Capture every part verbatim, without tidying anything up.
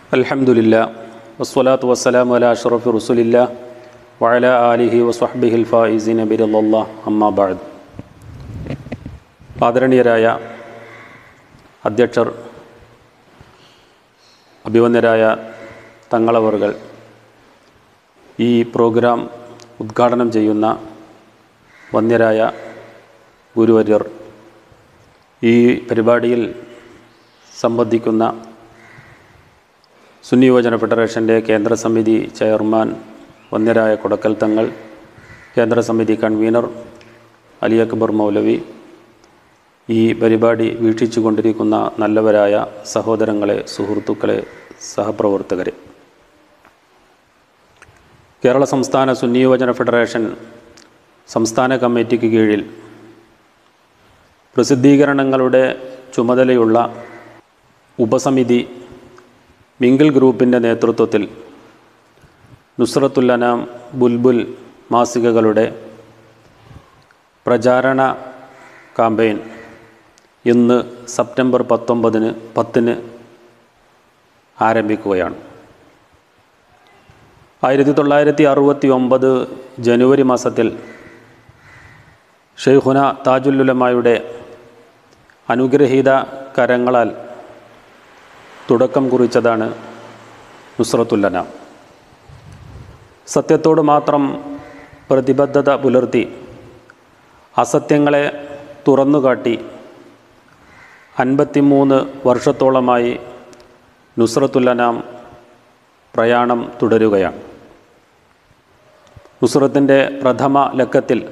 അൽഹംദുലില്ലാ വസ്സലാത്തു വസ്സലാമു അലാ അഷ്റഫി റസൂലില്ലാ വഅലാ ആലിഹി വസ്വഹ്ബിഹിൽ ഫായിസീന ബിറളില്ലാഹ് അമ്മാ ബഅദ്. ആദരണീയരായ അധ്യക്ഷർ, അഭിവന്ദരായ തങ്ങളവറുകൾ, ഈ പ്രോഗ്രാം ഉദ്ഘാടനം ചെയ്യുന്ന വന്യരായ ഗുരുവര്യർ, ഈ പരിപാടിയിൽ സംബന്ധിക്കുന്ന സുന്നി യുവജന ഫെഡറേഷൻ്റെ കേന്ദ്ര സമിതി ചെയർമാൻ വന്യരായ കൊടക്കൽ തങ്ങൾ, കേന്ദ്ര സമിതി കൺവീനർ അലി അക്ബർ മൗലവി, ഈ പരിപാടി വീക്ഷിച്ചു കൊണ്ടിരിക്കുന്ന നല്ലവരായ സഹോദരങ്ങളെ, സുഹൃത്തുക്കളെ, സഹപ്രവർത്തകരെ, കേരള സംസ്ഥാന സുന്നി യുവജന ഫെഡറേഷൻ സംസ്ഥാന കമ്മിറ്റിക്ക് കീഴിൽ പ്രസിദ്ധീകരണങ്ങളുടെ ചുമതലയുള്ള ഉപസമിതി മിങ്കിൾ ഗ്രൂപ്പിൻ്റെ നേതൃത്വത്തിൽ നുസ്രത്തുൽ അനാം, ബുൽബുൽ മാസികകളുടെ പ്രചാരണ കാമ്പയിൻ ഇന്ന് സെപ്റ്റംബർ പത്തൊമ്പതിന് പത്തിന് ആരംഭിക്കുകയാണ്. ആയിരത്തി തൊള്ളായിരത്തി അറുപത്തി ഒമ്പത് ജനുവരി മാസത്തിൽ ഷെയ്ഖുന താജുൽ ഉലമായുടെ അനുഗ്രഹീത കരങ്ങളാൽ തുടക്കം കുറിച്ചതാണ് നുസ്രത്തുൽ അനാം. സത്യത്തോട് മാത്രം പ്രതിബദ്ധത പുലർത്തി അസത്യങ്ങളെ തുറന്നുകാട്ടി അൻപത്തിമൂന്ന് വർഷത്തോളമായി നുസ്രത്തുൽ അനാം പ്രയാണം തുടരുകയാണ്. നുസ്രത്തിൻ്റെ പ്രഥമ ലക്കത്തിൽ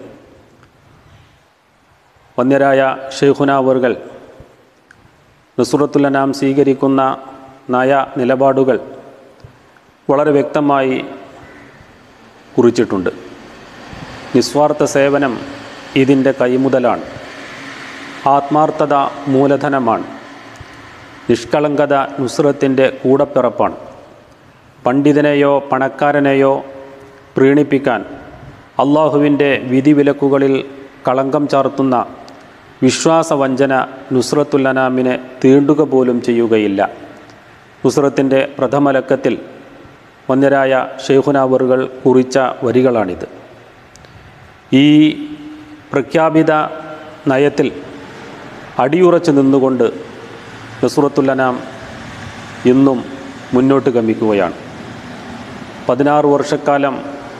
വന്യരായ ഷെയ്ഖുന അവറുകൾ നുസ്രത്തുൽ അനാം സ്വീകരിക്കുന്ന നയ നിലപാടുകൾ വളരെ വ്യക്തമായി കുറിച്ചിട്ടുണ്ട്. നിസ്വാർത്ഥ സേവനം ഇതിൻ്റെ കൈമുതലാണ്. ആത്മാർത്ഥത മൂലധനമാണ്. നിഷ്കളങ്കത നുസ്രത്തിൻ്റെ കൂടപ്പിറപ്പാണ്. പണ്ഡിതനെയോ പണക്കാരനെയോ പ്രീണിപ്പിക്കാൻ അള്ളാഹുവിൻ്റെ വിധിവിലക്കുകളിൽ കളങ്കം ചാർത്തുന്ന വിശ്വാസവഞ്ചന നുസ്രത്തുൽ അനാമിനെ തീണ്ടുക പോലും ചെയ്യുകയില്ല. നുസ്രത്തിൻ്റെ പ്രഥമ ലക്കത്തിൽ വന്യരായ ഷെയ്ഖുന അവറുകൾ കുറിച്ച വരികളാണിത്. ഈ പ്രഖ്യാപിത നയത്തിൽ അടിയുറച്ചു നിന്നുകൊണ്ട് നുസ്രത്തുൽ അനാം ഇന്നും മുന്നോട്ട് ഗമിക്കുകയാണ്. പതിനാറ് വർഷക്കാലം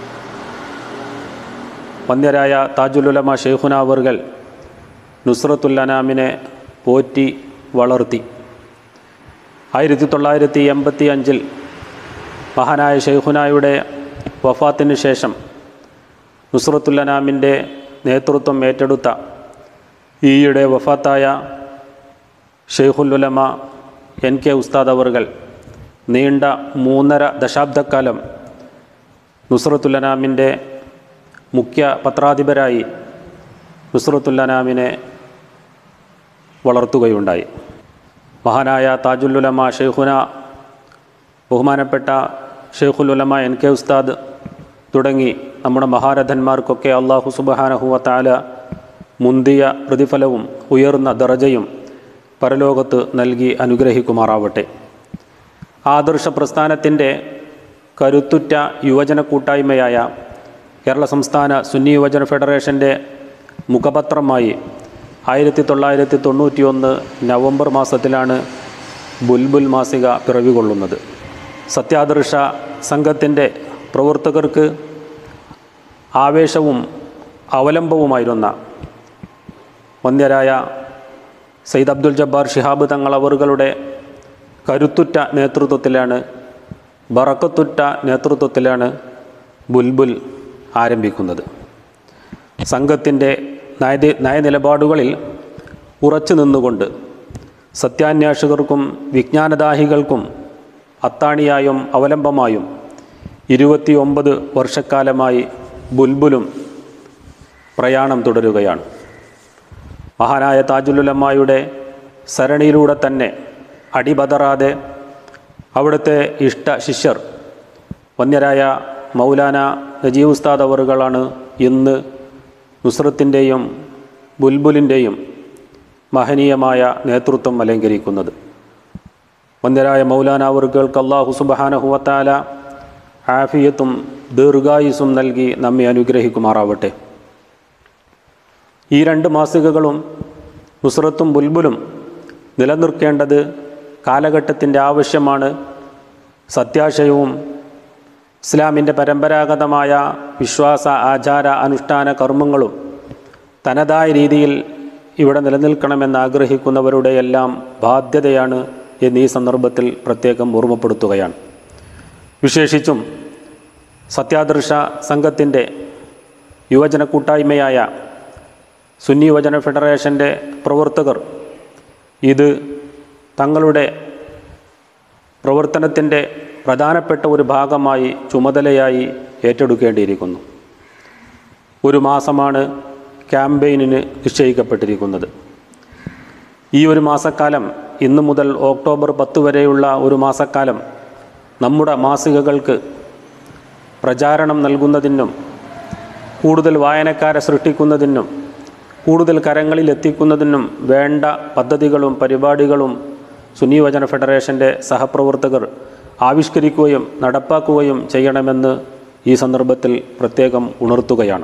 വന്യരായ താജുൽ ഉലമ ഷെയ്ഖുന അവറുകൾ നുസ്രത്തുൽ അനാമിനെ പോറ്റി വളർത്തി. ആയിരത്തി തൊള്ളായിരത്തി എൺപത്തി അഞ്ചിൽ മഹാനായ ഷെയ്ഖുനായുടെ വഫാത്തിന് ശേഷം നുസ്രത്തുൽ അനാമിൻ്റെ നേതൃത്വം ഏറ്റെടുത്ത ഈയിടെ വഫാത്തായ ഷെയ്ഖുൽ ഉലമ എൻ കെ ഉസ്താദ് അവറുകൾ നീണ്ട മൂന്നര ദശാബ്ദക്കാലം നുസ്രത്തുൽ അനാമിൻ്റെ മുഖ്യ പത്രാധിപരായി നുസ്രത്തുൽ അനാമിനെ വളർത്തുകയുണ്ടായി. മഹാനായ താജുൽ ഉലമ ഷെയ്ഖുന, ബഹുമാനപ്പെട്ട ഷെയ്ഖുൽ ഉലമ എൻ കെ ഉസ്താദ് തുടങ്ങി നമ്മുടെ മഹാരഥന്മാർക്കൊക്കെ അള്ളാഹു സുബ്ഹാനഹു വ തആല മുന്തിയ പ്രതിഫലവും ഉയർന്ന ദറജയും പരലോകത്ത് നൽകി അനുഗ്രഹിക്കുമാറാവട്ടെ. ആദർശ പ്രസ്ഥാനത്തിൻ്റെ കരുത്തുറ്റ യുവജന കൂട്ടായ്മയായ കേരള സംസ്ഥാന സുന്നി യുവജന ഫെഡറേഷൻ്റെ മുഖപത്രമായി ആയിരത്തി തൊള്ളായിരത്തി തൊണ്ണൂറ്റി ഒന്ന് നവംബർ മാസത്തിലാണ് ബുൽബുൽ മാസിക പിറവികൊള്ളുന്നത്. സത്യാദർശ സംഘത്തിൻ്റെ പ്രവർത്തകർക്ക് ആവേശവും അവലംബവുമായിരുന്ന വന്യരായ സയ്യിദ് അബ്ദുൽ ജബ്ബാർ ശിഹാബ് തങ്ങൾ അവറുകളുടെ കരുത്തുറ്റ നേതൃത്വത്തിലാണ്, ബറക്കത്തുറ്റ നേതൃത്വത്തിലാണ് ബുൽബുൽ ആരംഭിക്കുന്നത്. സംഘത്തിൻ്റെ നയ നയനിലപാടുകളിൽ ഉറച്ചു നിന്നുകൊണ്ട് സത്യാന്വേഷകർക്കും വിജ്ഞാനദാഹികൾക്കും അത്താണിയായും അവലംബമായും ഇരുപത്തി ഒമ്പത് വർഷക്കാലമായി ബുൽബുലും പ്രയാണം തുടരുകയാണ്. മഹാനായ താജുൽ ഉലമായുടെ സരണിയിലൂടെ തന്നെ അടിപതറാതെ അവിടുത്തെ ഇഷ്ട ശിഷ്യർ വന്യരായ മൗലാന നജീബ് ഉസ്താദ് അവറുകളാണ് ഇന്ന് നുസ്രത്തിൻ്റെയും ബുൽബുലിൻ്റെയും മഹനീയമായ നേതൃത്വം അലങ്കരിക്കുന്നത്. വന്ദ്യരായ മൗലാന അവറുകൾക്ക് അല്ലാഹു സുബ്ഹാനഹു വ തആല ആഫിയത്തും ദീർഘായുസ്സും നൽകി നമ്മെ അനുഗ്രഹിക്കുമാറാവട്ടെ. ഈ രണ്ട് മാസികകളും നുസ്രത്തും ബുൽബുലും നിലനിർത്തേണ്ടത് കാലഘട്ടത്തിൻ്റെ ആവശ്യമാണ്. സത്യാശയവും ഇസ്ലാമിൻ്റെ പരമ്പരാഗതമായ വിശ്വാസ ആചാര അനുഷ്ഠാന കർമ്മങ്ങളും തനതായ രീതിയിൽ ഇവിടെ നിലനിൽക്കണമെന്ന് ആഗ്രഹിക്കുന്നവരുടെ എല്ലാം ബാധ്യതയാണ് എന്ന് ഈ സന്ദർഭത്തിൽ പ്രത്യേകം ഓർമ്മപ്പെടുത്തുകയാണ്. വിശേഷിച്ചും സത്യാദർശ സംഘത്തിൻ്റെ യുവജന കൂട്ടായ്മയായ സുന്നി യുവജന ഫെഡറേഷൻ്റെ പ്രവർത്തകർ ഇത് തങ്ങളുടെ പ്രവർത്തനത്തിൻ്റെ പ്രധാനപ്പെട്ട ഒരു ഭാഗമായി ചുമതലയായി ഏറ്റെടുക്കേണ്ടിയിരിക്കുന്നു. ഒരു മാസമാണ് ക്യാമ്പയിനിന് നിശ്ചയിക്കപ്പെട്ടിരിക്കുന്നത്. ഈ ഒരു മാസക്കാലം ഇന്നു മുതൽ ഒക്ടോബർ പത്ത് വരെയുള്ള ഒരു മാസക്കാലം നമ്മുടെ മാസികകൾക്ക് പ്രചാരണം നൽകുന്നതിനും കൂടുതൽ വായനക്കാരെ സൃഷ്ടിക്കുന്നതിനും കൂടുതൽ കരങ്ങളിൽ എത്തിക്കുന്നതിനും വേണ്ട പദ്ധതികളും പരിപാടികളും സുന്നി യുവജന ഫെഡറേഷൻ്റെ സഹപ്രവർത്തകർ ആവിഷ്കരിക്കുകയും നടപ്പാക്കുകയും ചെയ്യണമെന്ന് ഈ സന്ദർഭത്തിൽ പ്രത്യേകം ഉണർത്തുകയാണ്.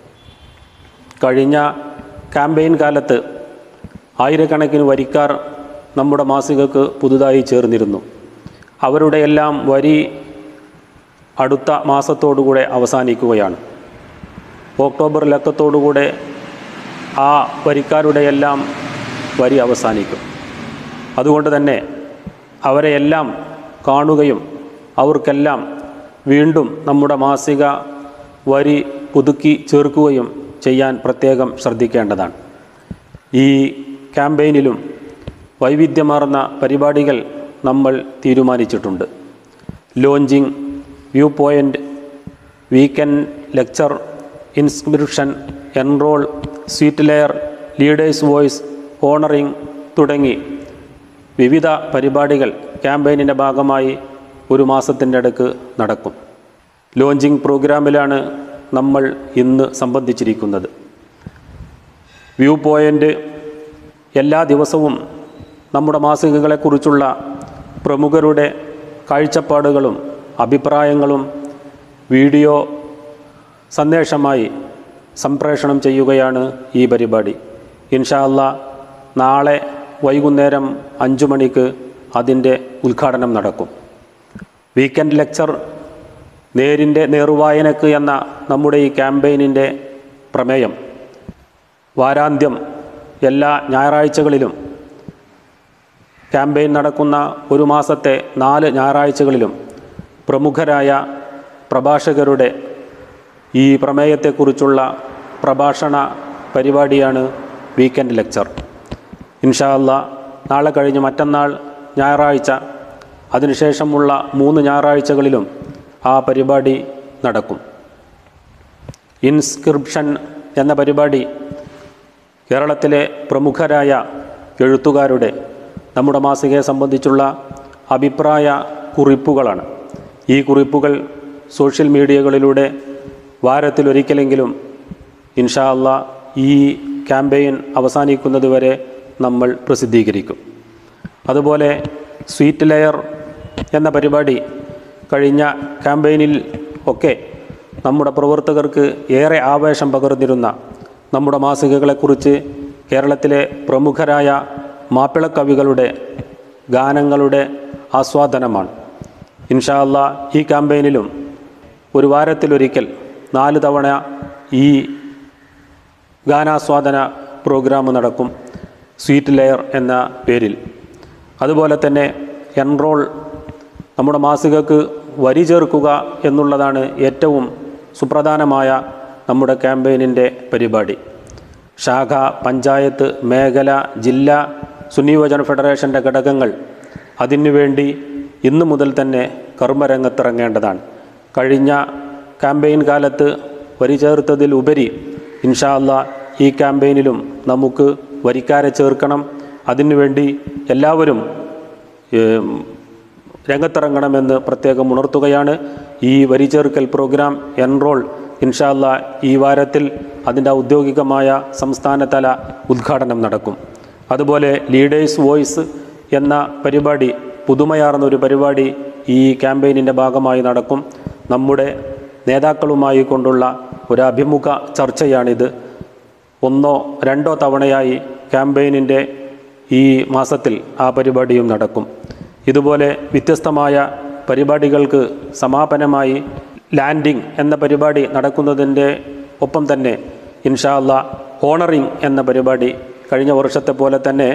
കഴിഞ്ഞ ക്യാമ്പയിൻ കാലത്ത് ആയിരക്കണക്കിന് വരിക്കാർ നമ്മുടെ മാസികക്ക് പുതുതായി ചേർന്നിരുന്നു. അവരുടെ എല്ലാം വരി അടുത്ത മാസത്തോടുകൂടെ അവസാനിക്കുകയാണ്. ഒക്ടോബർ ലക്കത്തോടുകൂടെ ആ വരിക്കാരുടെ എല്ലാം വരി അവസാനിക്കും. അതുകൊണ്ട് തന്നെ അവരെയെല്ലാം കാണുകയും അവർക്കെല്ലാം വീണ്ടും നമ്മുടെ മാസിക വരി പുതുക്കി ചേർക്കുകയും ചെയ്യാൻ പ്രത്യേകം ശ്രദ്ധിക്കേണ്ടതാണ്. ഈ ക്യാമ്പയിനിലും വൈവിധ്യമാർന്ന പരിപാടികൾ നമ്മൾ തീരുമാനിച്ചിട്ടുണ്ട്. Launching, view point, weekend lecture, inscription, enrol, sweet layer, leaders voice, honouring തുടങ്ങി വിവിധ പരിപാടികൾ ക്യാമ്പയിനിൻ്റെ ഭാഗമായി ഒരു മാസത്തിൻ്റെ ഇടയ്ക്ക് നടക്കും. ലോഞ്ചിങ് പ്രോഗ്രാമിലാണ് നമ്മൾ ഇന്ന് സംബന്ധിച്ചിരിക്കുന്നത്. വ്യൂ പോയിൻ്റ് എല്ലാ ദിവസവും നമ്മുടെ മാസികകളെക്കുറിച്ചുള്ള പ്രമുഖരുടെ കാഴ്ചപ്പാടുകളും അഭിപ്രായങ്ങളും വീഡിയോ സന്ദേശമായി സംപ്രേഷണം ചെയ്യുകയാണ് ഈ പരിപാടി. ഇൻഷാ അല്ലാഹ് നാളെ വൈകുന്നേരം അഞ്ചു മണിക്ക് അതിൻ്റെ ഉദ്ഘാടനം നടക്കും. വീക്കെൻഡ് ലെക്ചർ, നേരിൻ്റെ നേർവായനക്ക് എന്ന നമ്മുടെ ഈ ക്യാമ്പയിനിൻ്റെ പ്രമേയം വാരാന്ത്യം എല്ലാ ഞായറാഴ്ചകളിലും ക്യാമ്പയിൻ നടക്കുന്ന ഒരു മാസത്തെ നാല് ഞായറാഴ്ചകളിലും പ്രമുഖരായ പ്രഭാഷകരുടെ ഈ പ്രമേയത്തെക്കുറിച്ചുള്ള പ്രഭാഷണ പരിപാടിയാണ് വീക്കെൻഡ് ലെക്ചർ. ഇൻഷാ അല്ലാഹ് നാളെ കഴിഞ്ഞ് മറ്റന്നാൾ ഞായറാഴ്ച, അതിനുശേഷമുള്ള മൂന്ന് ഞായറാഴ്ചകളിലും ആ പരിപാടി നടക്കും. ഇൻസ്ക്രിപ്ഷൻ എന്ന പരിപാടി കേരളത്തിലെ പ്രമുഖരായ എഴുത്തുകാരുടെ നമ്മുടെ മാസികയെ സംബന്ധിച്ചുള്ള അഭിപ്രായ കുറിപ്പുകളാണ്. ഈ കുറിപ്പുകൾ സോഷ്യൽ മീഡിയകളിലൂടെ വാരത്തിലൊരിക്കലെങ്കിലും ഇൻഷാ അല്ലാഹ് ഈ ക്യാമ്പയിൻ അവസാനിക്കുന്നതുവരെ നമ്മൾ പ്രസിദ്ധീകരിക്കും. അതുപോലെ സ്വീറ്റ് ലെയർ എന്ന പരിപാടി കഴിഞ്ഞ ക്യാമ്പയിനിൽ ഒക്കെ നമ്മുടെ പ്രവർത്തകർക്ക് ഏറെ ആവേശം പകർന്നിരുന്ന നമ്മുടെ മാസികകളെക്കുറിച്ച് കേരളത്തിലെ പ്രമുഖരായ മാപ്പിളക്കവികളുടെ ഗാനങ്ങളുടെ ആസ്വാദനമാണ്. ഇൻഷാ അല്ലാഹ് ഈ ക്യാമ്പയിനിലും ഒരു വാരത്തിലൊരിക്കൽ നാല് തവണ ഈ ഗാനാസ്വാദന പ്രോഗ്രാം നടക്കും, സ്വീറ്റ് ലെയർ എന്ന പേരിൽ. അതുപോലെ തന്നെ എൻറോൾ, നമ്മുടെ മാസികക്ക് വരി ചേർക്കുക എന്നുള്ളതാണ് ഏറ്റവും സുപ്രധാനമായ നമ്മുടെ ക്യാമ്പയിനിൻ്റെ പരിപാടി. ശാഖ, പഞ്ചായത്ത്, മേഖല, ജില്ല, സുന്നി യുവജന ഫെഡറേഷൻ്റെ ഘടകങ്ങൾ അതിനുവേണ്ടി ഇന്നു മുതൽ തന്നെ കർമ്മരംഗത്തിറങ്ങേണ്ടതാണ്. കഴിഞ്ഞ ക്യാമ്പയിൻ കാലത്ത് വരി ചേർത്തതിൽ ഉപരി ഇൻഷാ അല്ലാഹ് ഈ ക്യാമ്പയിനിലും നമുക്ക് വരിക്കാരെ ചേർക്കണം. അതിനുവേണ്ടി എല്ലാവരും രംഗത്തിറങ്ങണമെന്ന് പ്രത്യേകം ഉണർത്തുകയാണ്. ഈ വരി ചേർക്കൽ പ്രോഗ്രാം എൻറോൾ ഇൻഷാ അല്ലാഹ് ഈ വാരത്തിൽ അതിൻ്റെ ഔദ്യോഗികമായ സംസ്ഥാനതല ഉദ്ഘാടനം നടക്കും. അതുപോലെ ലീഡേഴ്സ് വോയിസ് എന്ന പരിപാടി പുതുമയാർന്ന ഒരു പരിപാടി ഈ ക്യാമ്പയിനിൻ്റെ ഭാഗമായി നടക്കും. നമ്മുടെ നേതാക്കളുമായി കൊണ്ടുള്ള ഒരു അഭിമുഖ ചർച്ചയാണിത്. ഒന്നോ രണ്ടോ തവണയായി ക്യാമ്പയിനിൻ്റെ ഈ മാസത്തിൽ ആ പരിപാടിയും നടക്കും. ഇതുപോലെ വ്യത്യസ്തമായ പരിപാടികൾക്ക് സമാപനമായി ലാൻഡിംഗ് എന്ന പരിപാടി നടക്കുന്നതിൻ്റെ ഒപ്പം തന്നെ ഇൻഷാ അല്ലാ ഹോണറിംഗ് എന്ന പരിപാടി കഴിഞ്ഞ വർഷത്തെ പോലെ തന്നെ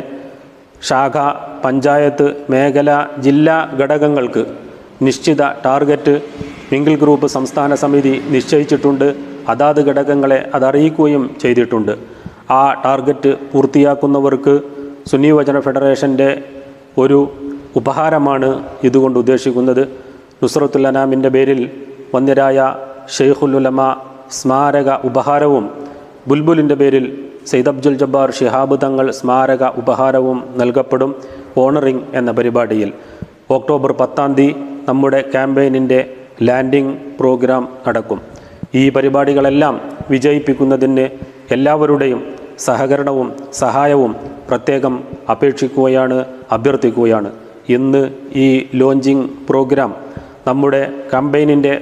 ശാഖ, പഞ്ചായത്ത്, മേഖല, ജില്ലാ ഘടകങ്ങൾക്ക് നിശ്ചിത ടാർഗറ്റ് മിങ്കിൾ ഗ്രൂപ്പ് സംസ്ഥാന സമിതി നിശ്ചയിച്ചിട്ടുണ്ട്. അതാത് ഘടകങ്ങളെ അതറിയിക്കുകയും ചെയ്തിട്ടുണ്ട്. ആ ടാർഗറ്റ് പൂർത്തിയാക്കുന്നവർക്ക് സുന്നി യുവജന ഫെഡറേഷൻ്റെ ഒരു ഉപഹാരമാണ് ഇതുകൊണ്ട് ഉദ്ദേശിക്കുന്നത്. നുസ്രത്തുൽ അനാമിൻ്റെ പേരിൽ വന്ദ്യരായ ഷെയ്ഖുൽ ഉലമ സ്മാരക ഉപഹാരവും ബുൽബുലിൻ്റെ പേരിൽ സയ്യിദ് അബ്ദുൽ ജബ്ബാർ ശിഹാബ് തങ്ങൾ സ്മാരക ഉപഹാരവും നൽകപ്പെടും ഓണറിംഗ് എന്ന പരിപാടിയിൽ. ഒക്ടോബർ പത്താം തീയതി നമ്മുടെ ക്യാമ്പയിനിൻ്റെ ലാൻഡിംഗ് പ്രോഗ്രാം നടക്കും. ഈ പരിപാടികളെല്ലാം വിജയിപ്പിക്കുന്നതിന് എല്ലാവരുടെയും സഹകരണവും സഹായവും പ്രത്യേകം അപേക്ഷിക്കുകയാണ്, അഭ്യർത്ഥിക്കുകയാണ്. ഇന്ന് ഈ ലോഞ്ചിങ് പ്രോഗ്രാം നമ്മുടെ ക്യാമ്പയിനിൻ്റെ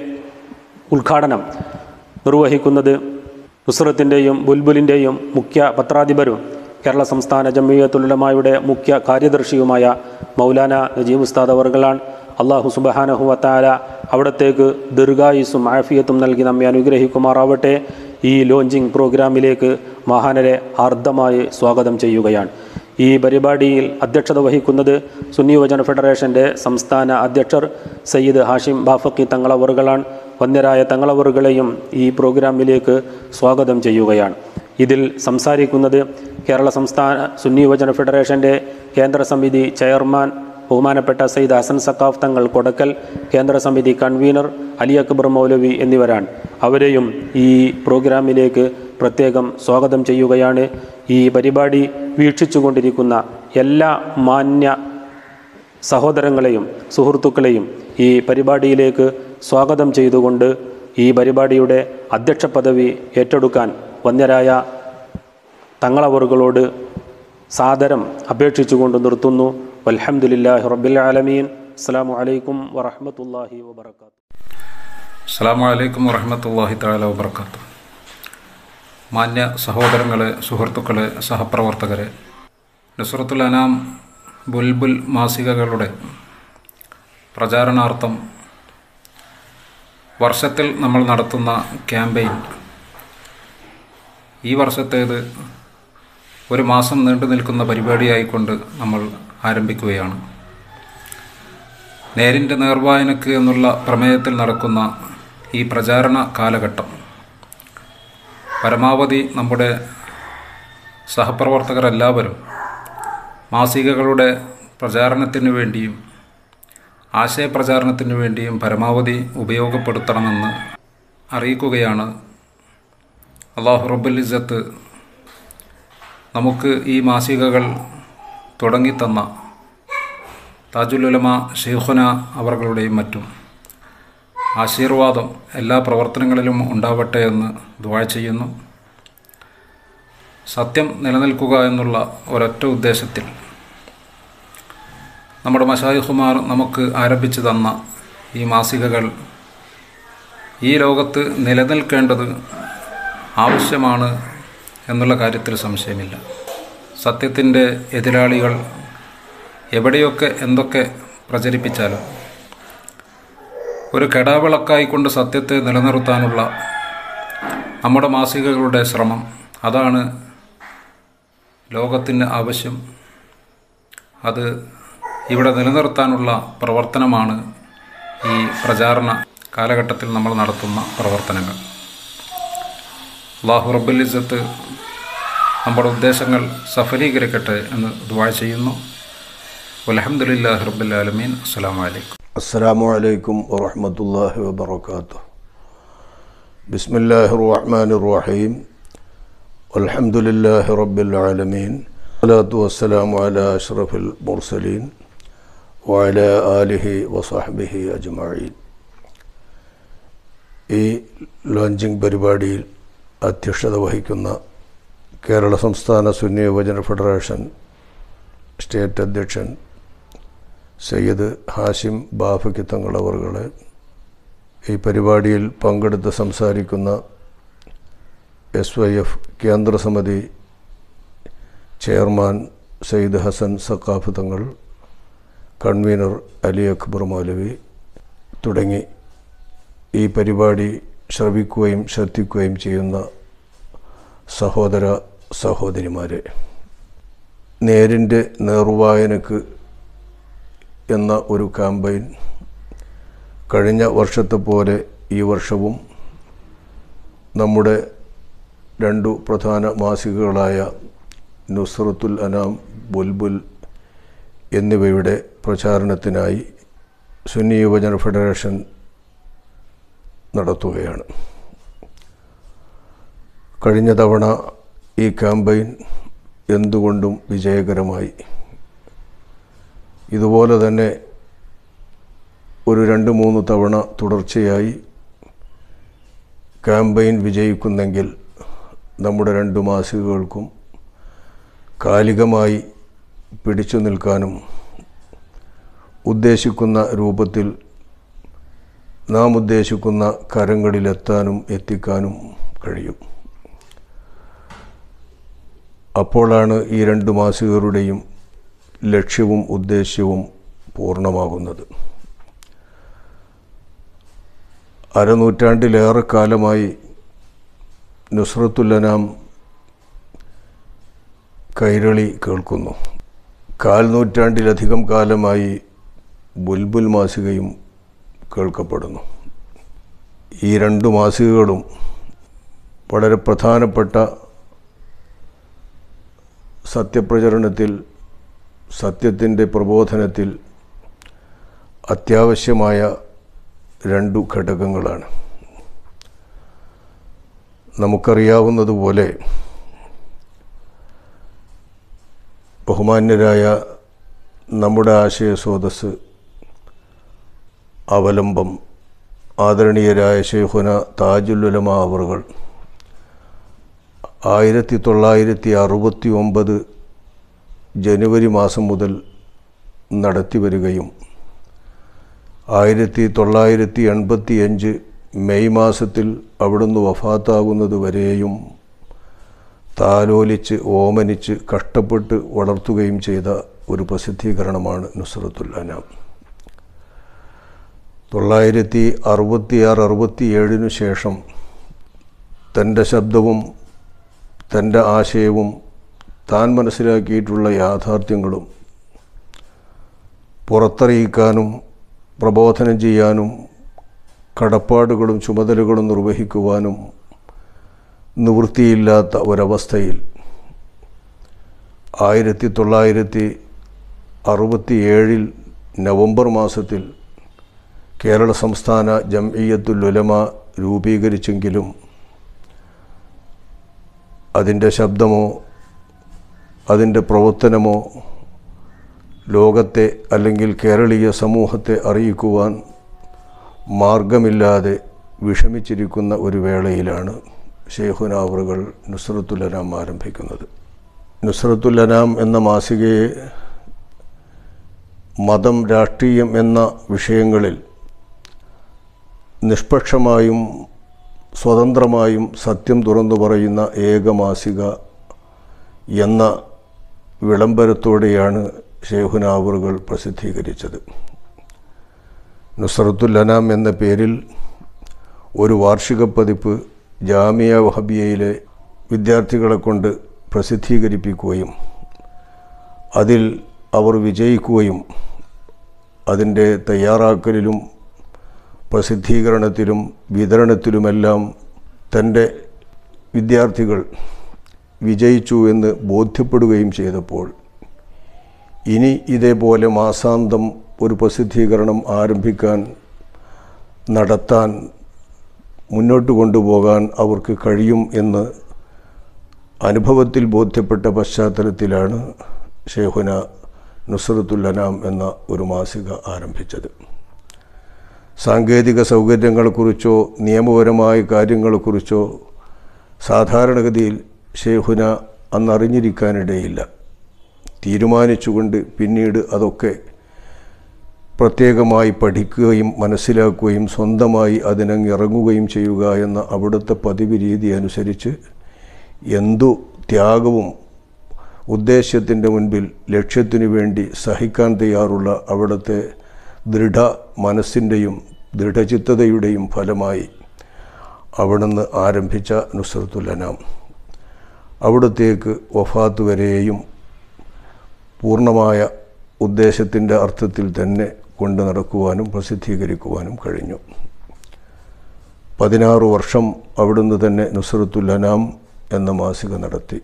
ഉദ്ഘാടനം നിർവഹിക്കുന്നത് നുസ്രത്തിൻ്റെയും ബുൽബുലിൻ്റെയും മുഖ്യ പത്രാധിപരും കേരള സംസ്ഥാന ജംഇയ്യത്തുൽ ഉലമായുടെ മുഖ്യ കാര്യദർശിയുമായ മൗലാന നജീബ് ഉസ്താദ് അവർകളാണ്. അള്ളാഹു സുബ്ഹാനഹു വ തആല അവിടത്തേക്ക് ദീർഘായുസ്സും ആഫിയത്തും നൽകി നമ്മെ അനുഗ്രഹിക്കുമാറാവട്ടെ. ഈ ലോഞ്ചിങ് പ്രോഗ്രാമിലേക്ക് മഹാനരെ ഹാർദമായി സ്വാഗതം ചെയ്യുകയാണ്. ഈ പരിപാടിയിൽ അധ്യക്ഷത വഹിക്കുന്നത് സുന്നി യുവജന ഫെഡറേഷൻ്റെ സംസ്ഥാന അധ്യക്ഷർ സയ്യിദ് ഹാഷിം ബാഫക്കി തങ്ങളവറുകളാണ്. വന്ദ്യരായ തങ്ങളവറുകളെയും ഈ പ്രോഗ്രാമിലേക്ക് സ്വാഗതം ചെയ്യുകയാണ്. ഇതിൽ സംസാരിക്കുന്നത് കേരള സംസ്ഥാന സുന്നി യുവജന ഫെഡറേഷൻ്റെ കേന്ദ്ര സമിതി ചെയർമാൻ ബഹുമാനപ്പെട്ട സയ്യിദ് ഹസൻ സഖാഫ് തങ്ങൾ കൊടക്കൽ, കേന്ദ്ര സമിതി കൺവീനർ അലി അക്ബർ മൗലവി എന്നിവരാണ്. അവരെയും ഈ പ്രോഗ്രാമിലേക്ക് പ്രത്യേകം സ്വാഗതം ചെയ്യുകയാണ്. ഈ പരിപാടി വീക്ഷിച്ചുകൊണ്ടിരിക്കുന്ന എല്ലാ മാന്യ സഹോദരങ്ങളെയും സുഹൃത്തുക്കളെയും ഈ പരിപാടിയിലേക്ക് സ്വാഗതം ചെയ്തുകൊണ്ട് ഈ പരിപാടിയുടെ അധ്യക്ഷ പദവി ഏറ്റെടുക്കാൻ വന്ദ്യരായ തങ്ങളവറുകളോട് സാദരം അപേക്ഷിച്ചുകൊണ്ട് നിർത്തുന്നു. വൽഹംദുലില്ലാഹി റബ്ബിൽ ആലമീൻ. അസ്സലാമു അലൈക്കും വറഹ്മത്തുള്ളാഹി വബറകാതുഹു. അസ്സലാമു അലൈക്കും വറഹ്മത്തുള്ളാഹി തആല വബറകാതുഹു. മാന്യ സഹോദരങ്ങളെ, സുഹൃത്തുക്കളെ, സഹപ്രവർത്തകരെ, നുസ്രത്തുൽ അനാം ബുൽബുൽ മാസികകളുടെ പ്രചാരണാർത്ഥം വർഷത്തിൽ നമ്മൾ നടത്തുന്ന ക്യാമ്പയിൻ ഈ വർഷത്തേത് ഒരു മാസം നീണ്ടു നിൽക്കുന്ന പരിപാടിയായിക്കൊണ്ട് നമ്മൾ ആരംഭിക്കുകയാണ്. നേരിൻ്റെ നേർവായനക്ക് എന്നുള്ള പ്രമേയത്തിൽ നടക്കുന്ന ഈ പ്രചാരണ കാലഘട്ടം പരമാവധി നമ്മുടെ സഹപ്രവർത്തകരെല്ലാവരും മാസികകളുടെ പ്രചാരണത്തിന് വേണ്ടിയും ആശയപ്രചാരണത്തിന് വേണ്ടിയും പരമാവധി ഉപയോഗപ്പെടുത്തണമെന്ന് അറിയിക്കുകയാണ്. അല്ലാഹു റബ്ബുൽ ഇസ്സത്ത് നമുക്ക് ഈ മാസികകൾ തുടങ്ങിത്തന്ന താജുൽ ഉലമ ശൈഖുന അവർകളുടെയും മറ്റും ആശീർവാദം എല്ലാ പ്രവർത്തനങ്ങളിലും ഉണ്ടാവട്ടെ എന്ന് ദുആ ചെയ്യുന്നു. സത്യം നിലനിൽക്കുക എന്നുള്ള ഒരൊറ്റ ഉദ്ദേശത്തിൽ നമ്മുടെ മശായിഖുമാർ നമുക്ക് ആരംഭിച്ചു തന്ന ഈ മാസികകൾ ഈ ലോകത്ത് നിലനിൽക്കേണ്ടത് ആവശ്യമാണ് എന്നുള്ള കാര്യത്തിൽ സംശയമില്ല. സത്യത്തിൻ്റെ എതിരാളികൾ എവിടെയൊക്കെ എന്തൊക്കെ പ്രചരിപ്പിച്ചാലും ഒരു കെടാവിളക്കായിക്കൊണ്ട് സത്യത്തെ നിലനിർത്താനുള്ള നമ്മുടെ മാസികകളുടെ ശ്രമം, അതാണ് ലോകത്തിന് ആവശ്യം. അത് ഇവിടെ നിലനിർത്താനുള്ള പ്രവർത്തനമാണ് ഈ പ്രചാരണ കാലഘട്ടത്തിൽ നമ്മൾ നടത്തുന്ന പ്രവർത്തനങ്ങൾ. അല്ലാഹു റബ്ബുൽ ഇസ്സത്ത് നമ്മുടെ ഉദ്ദേശങ്ങൾ സഫലീകരിക്കട്ടെ എന്ന് ദുആ ചെയ്യുന്നു. വൽഹംദുലില്ലാഹി റബ്ബിൽ ആലമീൻ. അസ്സലാമു അലൈക്കും. അസ്സലാമു അലൈക്കും വറഹ്മത്തുള്ളാഹി വബറകാതുഹു. ബിസ്മില്ലാഹിർ റഹ്മാനിർ റഹീം. വൽഹംദുലില്ലാഹി റബ്ബിൽ ആലമീൻ. വസ്സലാത്തു വസ്സലാമു അലാ അഷ്റഫിൽ മുർസലീൻ വഅലാ ആലിഹി വസഹ്ബിഹി അജ്മഈൻ. ഈ ലോഞ്ചിങ് പരിപാടിയിൽ അധ്യക്ഷത വഹിക്കുന്ന കേരള സംസ്ഥാന സുന്നി യുവജന ഫെഡറേഷൻ സ്റ്റേറ്റ് അധ്യക്ഷൻ സയ്യിദ് ഹാഷിം ബാഫക്കി തങ്ങളവറുകളെ, ഈ പരിപാടിയിൽ പങ്കെടുത്ത് സംസാരിക്കുന്ന എസ് വൈ എഫ് കേന്ദ്രസമിതി ചെയർമാൻ സയ്യിദ് ഹസൻ സഖാഫ് തങ്ങൾ, കൺവീനർ അലി അക്ബർ മൗലവി തുടങ്ങി ഈ പരിപാടി ശ്രവിക്കുകയും ശ്രദ്ധിക്കുകയും ചെയ്യുന്ന സഹോദര സഹോദരിമാരെ, നേരിൻ്റെ നേർവായനക്ക് എന്ന ഒരു ക്യാമ്പയിൻ കഴിഞ്ഞ വർഷത്തെ പോലെ ഈ വർഷവും നമ്മുടെ രണ്ടു പ്രധാന മാസികകളായ നുസ്രത്തുൽ അനാം, ബുൽബുൽ എന്നിവയുടെ പ്രചാരണത്തിനായി സുന്നി യുവജന ഫെഡറേഷൻ നടത്തുകയാണ്. കഴിഞ്ഞ തവണ ഈ ക്യാമ്പയിൻ എന്തുകൊണ്ടും വിജയകരമായി. ഇതുപോലെ തന്നെ ഒരു രണ്ട് മൂന്ന് തവണ തുടർച്ചയായി ക്യാമ്പയിൻ വിജയിക്കുന്നെങ്കിൽ നമ്മുടെ രണ്ട് മാസികകൾക്കും കാലികമായി പിടിച്ചു നിൽക്കാനും ഉദ്ദേശിക്കുന്ന രൂപത്തിൽ നാം ഉദ്ദേശിക്കുന്ന കരങ്ങളിലെത്താനും എത്തിക്കാനും കഴിയും. അപ്പോഴാണ് ഈ രണ്ട് മാസികകളുടെയും ലക്ഷ്യവും ഉദ്ദേശ്യവും പൂർണ്ണമാകുന്നത്. അരനൂറ്റാണ്ടിലേറെ കാലമായി നുസ്രത്തുൽ അനാം കൈരളി കേൾക്കുന്നു. കാൽ നൂറ്റാണ്ടിലധികം കാലമായി ബുൽബുൽ മാസികയും കേൾക്കപ്പെടുന്നു. ഈ രണ്ട് മാസികകളും വളരെ പ്രധാനപ്പെട്ട സത്യപ്രചരണത്തിൽ, സത്യത്തിൻ്റെ പ്രബോധനത്തിൽ അത്യാവശ്യമായ രണ്ടു ഘടകങ്ങളാണ്. നമുക്കറിയാവുന്നതുപോലെ ബഹുമാന്യരായ നമ്മുടെ ആശയ സ്രോതസ് അവലംബം ആദരണീയരായ ശൈഖുന താജുൽ ഉലമാ അവറുകൾ ആയിരത്തി തൊള്ളായിരത്തി അറുപത്തി ഒമ്പത് ജനുവരി മാസം മുതൽ നടത്തി വരികയും ആയിരത്തി തൊള്ളായിരത്തി എൺപത്തി അഞ്ച് മെയ് മാസത്തിൽ അവിടുന്ന് വഫാത്താകുന്നത് വരെയും താലോലിച്ച് ഓമനിച്ച് കഷ്ടപ്പെട്ട് വളർത്തുകയും ചെയ്ത ഒരു പ്രസിദ്ധീകരണമാണ് നുസ്രത്തുൽ അനാം. തൊള്ളായിരത്തി അറുപത്തിയാറ് അറുപത്തി ഏഴിനു ശേഷം തൻ്റെ ശബ്ദവും തൻ്റെ ആശയവും താൻ മനസ്സിലാക്കിയിട്ടുള്ള യാഥാർത്ഥ്യങ്ങളും പുറത്തറിയിക്കാനും പ്രബോധനം ചെയ്യാനും കടപ്പാടുകളും ചുമതലകളും നിർവഹിക്കുവാനും നിവൃത്തിയില്ലാത്ത ഒരവസ്ഥയിൽ ആയിരത്തി തൊള്ളായിരത്തി അറുപത്തി ഏഴിൽ നവംബർ മാസത്തിൽ കേരള സംസ്ഥാന ജംഇയ്യത്തുൽ ഉലമ രൂപീകരിച്ചെങ്കിലും അതിൻ്റെ ശബ്ദമോ അതിൻ്റെ പ്രവർത്തനമോ ലോകത്തെ അല്ലെങ്കിൽ കേരളീയ സമൂഹത്തെ അറിയിക്കുവാൻ മാർഗമില്ലാതെ വിഷമിച്ചിരിക്കുന്ന ഒരു വേളയിലാണ് ശൈഖുന അവറുകൾ നുസ്രത്തുൽ അനാം ആരംഭിക്കുന്നത്. നുസ്രത്തുൽ അനാം എന്ന മാസികയെ മതം, രാഷ്ട്രീയം എന്ന വിഷയങ്ങളിൽ നിഷ്പക്ഷമായും സ്വതന്ത്രമായും സത്യം തുറന്നു പറയുന്ന ഏക മാസിക എന്ന വിളംബരത്തോടെയാണ് ശൈഖുന അവറുകൾ പ്രസിദ്ധീകരിച്ചത്. നുസ്രത്തുൽ അനാം എന്ന പേരിൽ ഒരു വാർഷിക പതിപ്പ് ജാമിയ വഹബിയയിലെ വിദ്യാർത്ഥികളെ കൊണ്ട് പ്രസിദ്ധീകരിപ്പിക്കുകയും അതിൽ അവർ വിജയിക്കുകയും അതിൻ്റെ തയ്യാറാക്കലിലും പ്രസിദ്ധീകരണത്തിലും വിതരണത്തിലുമെല്ലാം തൻ്റെ വിദ്യാർത്ഥികൾ വിജയിച്ചു എന്ന് ബോധ്യപ്പെടുകയും ചെയ്തപ്പോൾ ഇനി ഇതേപോലെ മാസാന്തം ഒരു പ്രസിദ്ധീകരണം ആരംഭിക്കാൻ, നടത്താൻ, മുന്നോട്ട് കൊണ്ടുപോകാൻ അവർക്ക് കഴിയും എന്ന് അനുഭവത്തിൽ ബോധ്യപ്പെട്ട പശ്ചാത്തലത്തിലാണ് ശൈഖുന നുസ്രത്തുൽ അനാം എന്ന ഒരു മാസിക ആരംഭിച്ചത്. സാങ്കേതിക സൗകര്യങ്ങളെക്കുറിച്ചോ നിയമപരമായ കാര്യങ്ങളെക്കുറിച്ചോ സാധാരണഗതിയിൽ ശൈഖുന അന്നറിഞ്ഞിരിക്കാനിടയില്ല. തീരുമാനിച്ചുകൊണ്ട് പിന്നീട് അതൊക്കെ പ്രത്യേകമായി പഠിക്കുകയും മനസ്സിലാക്കുകയും സ്വന്തമായി അതിനങ്ങിറങ്ങുകയും ചെയ്യുക എന്ന അവിടുത്തെ പതിവ് രീതി അനുസരിച്ച് എന്തു ത്യാഗവും ഉദ്ദേശ്യത്തിൻ്റെ മുൻപിൽ ലക്ഷ്യത്തിനു വേണ്ടി സഹിക്കാൻ തയ്യാറുള്ള അവിടുത്തെ ദൃഢ മനസ്സിൻ്റെയും ദൃഢചിത്തതയുടെയും ഫലമായി അവിടുന്ന് ആരംഭിച്ച നുസ്രത്തുൽ അനാം അവിടത്തേക്ക് വഫാത്ത് വരെയും പൂർണ്ണമായ ഉദ്ദേശത്തിൻ്റെ അർത്ഥത്തിൽ തന്നെ കൊണ്ടു നടക്കുവാനും പ്രസിദ്ധീകരിക്കുവാനും കഴിഞ്ഞു. പതിനാറ് വർഷം അവിടുന്ന് തന്നെ നുസ്രത്തുൽ അനാം എന്ന മാസിക നടത്തി.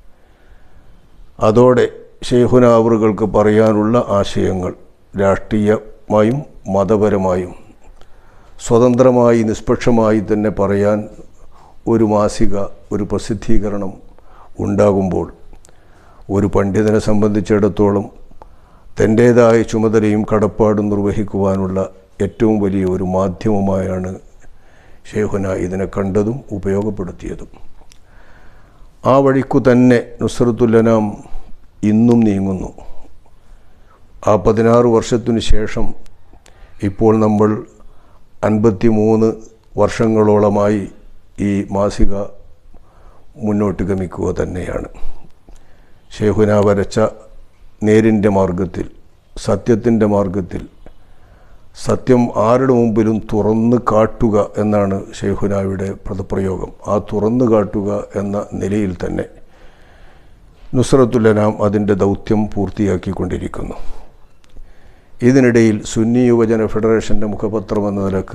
അതോടെ ശൈഖുനാ അവറുകൾക്ക് പറയാനുള്ള ആശയങ്ങൾ രാഷ്ട്രീയമായും മതപരമായും സ്വതന്ത്രമായി നിഷ്പക്ഷമായി തന്നെ പറയാൻ ഒരു മാസിക, ഒരു പ്രസിദ്ധീകരണം ഉണ്ടാകുമ്പോൾ ഒരു പണ്ഡിതനെ സംബന്ധിച്ചിടത്തോളം തൻ്റേതായ ചുമതലയും കടപ്പാടും നിർവഹിക്കുവാനുള്ള ഏറ്റവും വലിയ ഒരു മാധ്യമമായാണ് ശൈഖുന ഇതിനെ കണ്ടതും ഉപയോഗപ്പെടുത്തിയതും. ആ വഴിക്കു തന്നെ നുസ്രത്തുൽ അനാം ഇന്നും നീങ്ങുന്നു. ആ പതിനാറ് വർഷത്തിനു ശേഷം ഇപ്പോൾ നമ്മൾ അൻപത്തി മൂന്ന് വർഷങ്ങളോളമായി ഈ മാസിക മുന്നോട്ട് ഗമിക്കുക തന്നെയാണ്. ശൈഖുന വരച്ച നേരിൻ്റെ മാർഗത്തിൽ, സത്യത്തിൻ്റെ മാർഗത്തിൽ സത്യം ആരുടെ മുമ്പിലും തുറന്നു കാട്ടുക എന്നാണ് ശൈഖുനായുടെ പദപ്രയോഗം. ആ തുറന്നു കാട്ടുക എന്ന നിലയിൽ തന്നെ നുസ്രത്തുൽ അനാം അതിൻ്റെ ദൗത്യം പൂർത്തിയാക്കിക്കൊണ്ടിരിക്കുന്നു. ഇതിനിടയിൽ സുന്നി യുവജന ഫെഡറേഷൻ്റെ മുഖപത്രം എന്ന നിലക്ക്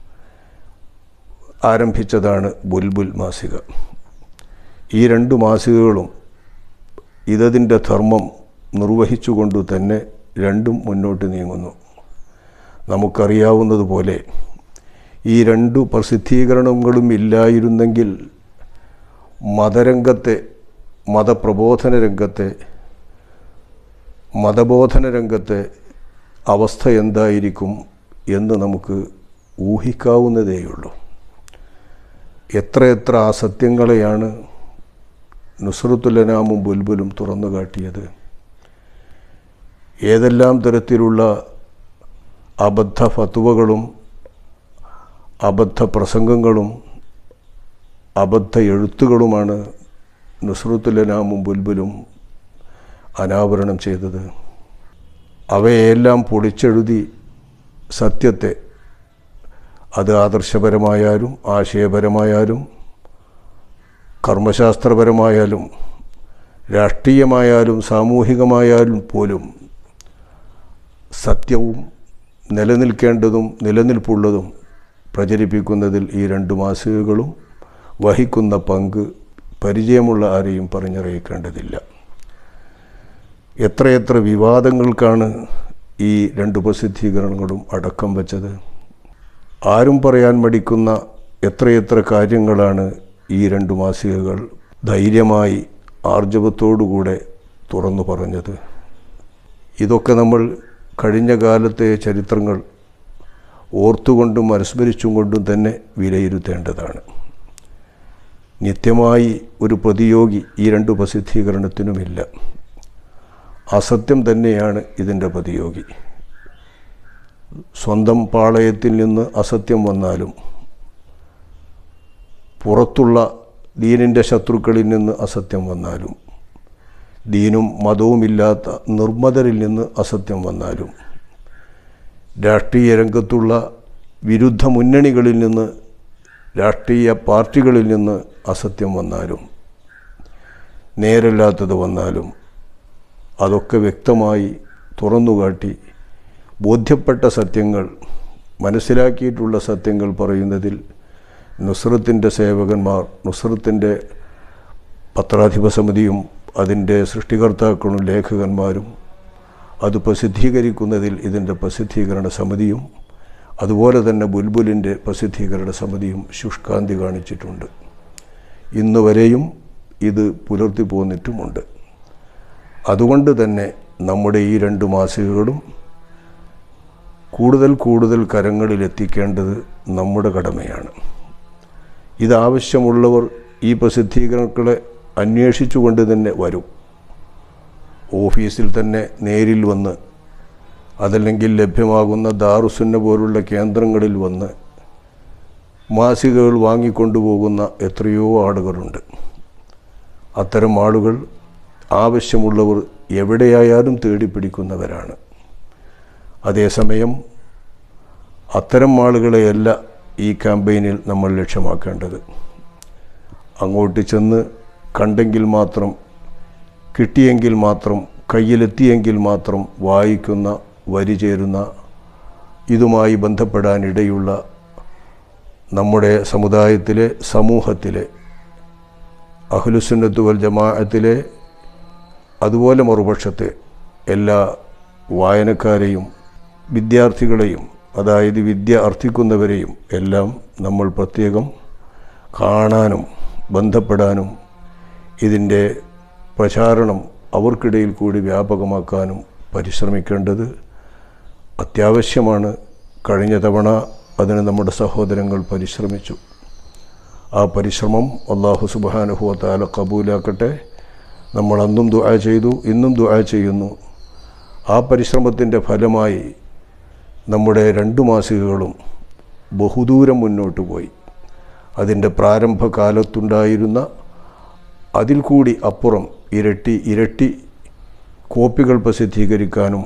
ആരംഭിച്ചതാണ് ബുൽബുൽ മാസിക. ഈ രണ്ട് മാസികകളും ഇതതിൻ്റെ ധർമ്മം നിർവഹിച്ചുകൊണ്ടു തന്നെ രണ്ടും മുന്നോട്ട് നീങ്ങുന്നു. നമുക്കറിയാവുന്നതുപോലെ ഈ രണ്ടു പ്രസിദ്ധീകരണങ്ങളും ഇല്ലായിരുന്നെങ്കിൽ മതരംഗത്തെ, മതപ്രബോധന രംഗത്തെ, മതബോധന രംഗത്തെ അവസ്ഥ എന്തായിരിക്കും എന്ന് നമുക്ക് ഊഹിക്കാവുന്നതേയുള്ളൂ. എത്രയെത്ര അസത്യങ്ങളെയാണ് നുസ്രത്തുൽ അനാമും ബുൽബുലും തുറന്നു കാട്ടിയത്. ഏതെല്ലാം തരത്തിലുള്ള അബദ്ധ ഫത്വകളും അബദ്ധ പ്രസംഗങ്ങളും അബദ്ധ എഴുത്തുകളുമാണ് നുസ്രത്തുൽ അനാമും ബുൽബുലും അനാവരണം ചെയ്തത്. അവയെല്ലാം പൊളിച്ചെഴുതി സത്യത്തെ, അത് ആദർശപരമായാലും ആശയപരമായാലും കർമ്മശാസ്ത്രപരമായാലും രാഷ്ട്രീയമായാലും സാമൂഹികമായാലും പോലും സത്യവും നിലനിൽക്കേണ്ടതും നിലനിൽപ്പുള്ളതും പ്രചരിപ്പിക്കുന്നതിൽ ഈ രണ്ട് മാസികകളും വഹിക്കുന്ന പങ്ക് പരിചയമുള്ള ആരെയും പറഞ്ഞറിയിക്കേണ്ടതില്ല. എത്രയെത്ര വിവാദങ്ങൾക്കാണ് ഈ രണ്ട് പ്രസിദ്ധീകരണങ്ങളും അടക്കം വച്ചത്. ആരും പറയാൻ മടിക്കുന്ന എത്രയെത്ര കാര്യങ്ങളാണ് ഈ രണ്ട് മാസികകൾ ധൈര്യമായി ആർജവത്തോടുകൂടെ തുറന്നു പറഞ്ഞത്. ഇതൊക്കെ നമ്മൾ കഴിഞ്ഞ കാലത്തെ ചരിത്രങ്ങൾ ഓർത്തുകൊണ്ടും അനുസ്മരിച്ചും കൊണ്ടും തന്നെ വിലയിരുത്തേണ്ടതാണ്. നിത്യമായി ഒരു പ്രതിയോഗി ഈ രണ്ട് പ്രസിദ്ധീകരണത്തിനുമില്ല. അസത്യം തന്നെയാണ് ഇതിൻ്റെ പ്രതിയോഗി. സ്വന്തം പാളയത്തിൽ നിന്ന് അസത്യം വന്നാലും പുറത്തുള്ള ദീനിൻ്റെ ശത്രുക്കളിൽ നിന്ന് അസത്യം വന്നാലും ദീനും മതവുമില്ലാത്ത നിർമ്മതരിൽ നിന്ന് അസത്യം വന്നാലും രാഷ്ട്രീയ രംഗത്തുള്ള വിരുദ്ധ മുന്നണികളിൽ നിന്ന്, രാഷ്ട്രീയ പാർട്ടികളിൽ നിന്ന് അസത്യം വന്നാലും നേരല്ലാത്തത് വന്നാലും അതൊക്കെ വ്യക്തമായി തുറന്നുകാട്ടി ബോധ്യപ്പെട്ട സത്യങ്ങൾ, മനസ്സിലാക്കിയിട്ടുള്ള സത്യങ്ങൾ പറയുന്നതിൽ നുസ്രത്തിൻ്റെ സേവകന്മാർ, നുസ്രത്തിൻ്റെ പത്രാധിപ സമിതിയും അതിൻ്റെ സൃഷ്ടികർത്താക്കളും ലേഖകന്മാരും, അത് പ്രസിദ്ധീകരിക്കുന്നതിൽ ഇതിൻ്റെ പ്രസിദ്ധീകരണ സമിതിയും, അതുപോലെ തന്നെ ബുൽബുലിൻ്റെ പ്രസിദ്ധീകരണ സമിതിയും ശുഷ്കാന്തി കാണിച്ചിട്ടുണ്ട്. ഇന്ന് വരെയും ഇത് പുലർത്തി പോന്നിട്ടുമുണ്ട്. അതുകൊണ്ട് തന്നെ നമ്മുടെ ഈ രണ്ട് മാസികകളും കൂടുതൽ കൂടുതൽ കരങ്ങളിലെത്തിക്കേണ്ടത് നമ്മുടെ കടമയാണ്. ഇതാവശ്യമുള്ളവർ ഈ പ്രസിദ്ധീകരണങ്ങളെ അന്വേഷിച്ചുകൊണ്ട് തന്നെ വരും. ഓഫീസിൽ തന്നെ നേരിൽ വന്ന് അതല്ലെങ്കിൽ ലഭ്യമാകുന്ന ദാറുസുന്ന പോലുള്ള കേന്ദ്രങ്ങളിൽ വന്ന് മാസികകൾ വാങ്ങിക്കൊണ്ടുപോകുന്ന എത്രയോ ആളുകളുണ്ട്. അത്തരം ആളുകൾ ആവശ്യമുള്ളവർ എവിടെയായാലും തേടിപ്പിടിക്കുന്നവരാണ്. അതേസമയം അത്തരം ആളുകളെയല്ല ഈ ക്യാമ്പയിനിൽ നമ്മൾ ലക്ഷ്യമാക്കേണ്ടത്. അങ്ങോട്ട് ചെന്ന് കണ്ടെങ്കിൽ മാത്രം, കിട്ടിയെങ്കിൽ മാത്രം, കയ്യിലെത്തിയെങ്കിൽ മാത്രം വായിക്കുന്ന, വരി ചേരുന്ന, ഇതുമായി ബന്ധപ്പെടാനിടയുള്ള നമ്മുടെ സമുദായത്തിലെ, സമൂഹത്തിലെ, അഹ്ലുസുന്നത്ത് വൽ ജമാഅത്തിലെ, അതുപോലെ മറുപക്ഷത്തെ എല്ലാ വായനക്കാരെയും വിദ്യാർത്ഥികളെയും, അതായത് വിദ്യ അർത്ഥിക്കുന്നവരെയും എല്ലാം നമ്മൾ പ്രത്യേകം കാണാനും ബന്ധപ്പെടാനും ഇതിൻ്റെ പ്രചാരണം അവർക്കിടയിൽ കൂടി വ്യാപകമാക്കാനും പരിശ്രമിക്കേണ്ടത് അത്യാവശ്യമാണ്. കഴിഞ്ഞ തവണ അതിന് നമ്മുടെ സഹോദരങ്ങൾ പരിശ്രമിച്ചു. ആ പരിശ്രമം അല്ലാഹു സുബ്ഹാനഹു വ തആല ഖബൂലാക്കട്ടെ. നമ്മൾ അന്നും ദുആ ചെയ്തു, ഇന്നും ദുആ ചെയ്യുന്നു. ആ പരിശ്രമത്തിൻ്റെ ഫലമായി നമ്മുടെ രണ്ട് മാസികകളും ബഹുദൂരം മുന്നോട്ട് പോയി. അതിൻ്റെ പ്രാരംഭകാലത്തുണ്ടായിരുന്ന അതിൽ കൂടി അപ്പുറം ഇരട്ടി ഇരട്ടി കോപ്പികൾ പ്രസിദ്ധീകരിക്കാനും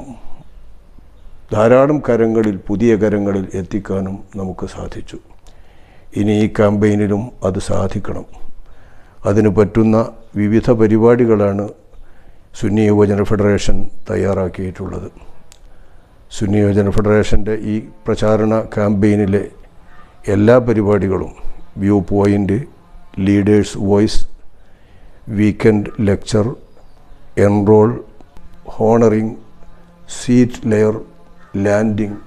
ധാരാളം കരങ്ങളിൽ, പുതിയ കരങ്ങളിൽ എത്തിക്കാനും നമുക്ക് സാധിച്ചു. ഇനി ഈ ക്യാമ്പയിനിലും അത് സാധിക്കണം. അതിന് പറ്റുന്ന വിവിധ പരിപാടികളാണ് സുന്നി യുവജന ഫെഡറേഷൻ തയ്യാറാക്കിയിട്ടുള്ളത്. സുന്നി യുവജന ഫെഡറേഷൻ്റെ ഈ പ്രചാരണ ക്യാമ്പയിനിലെ എല്ലാ പരിപാടികളും view point, leaders voice, weekend lecture, enrol, honouring, seat layer, landing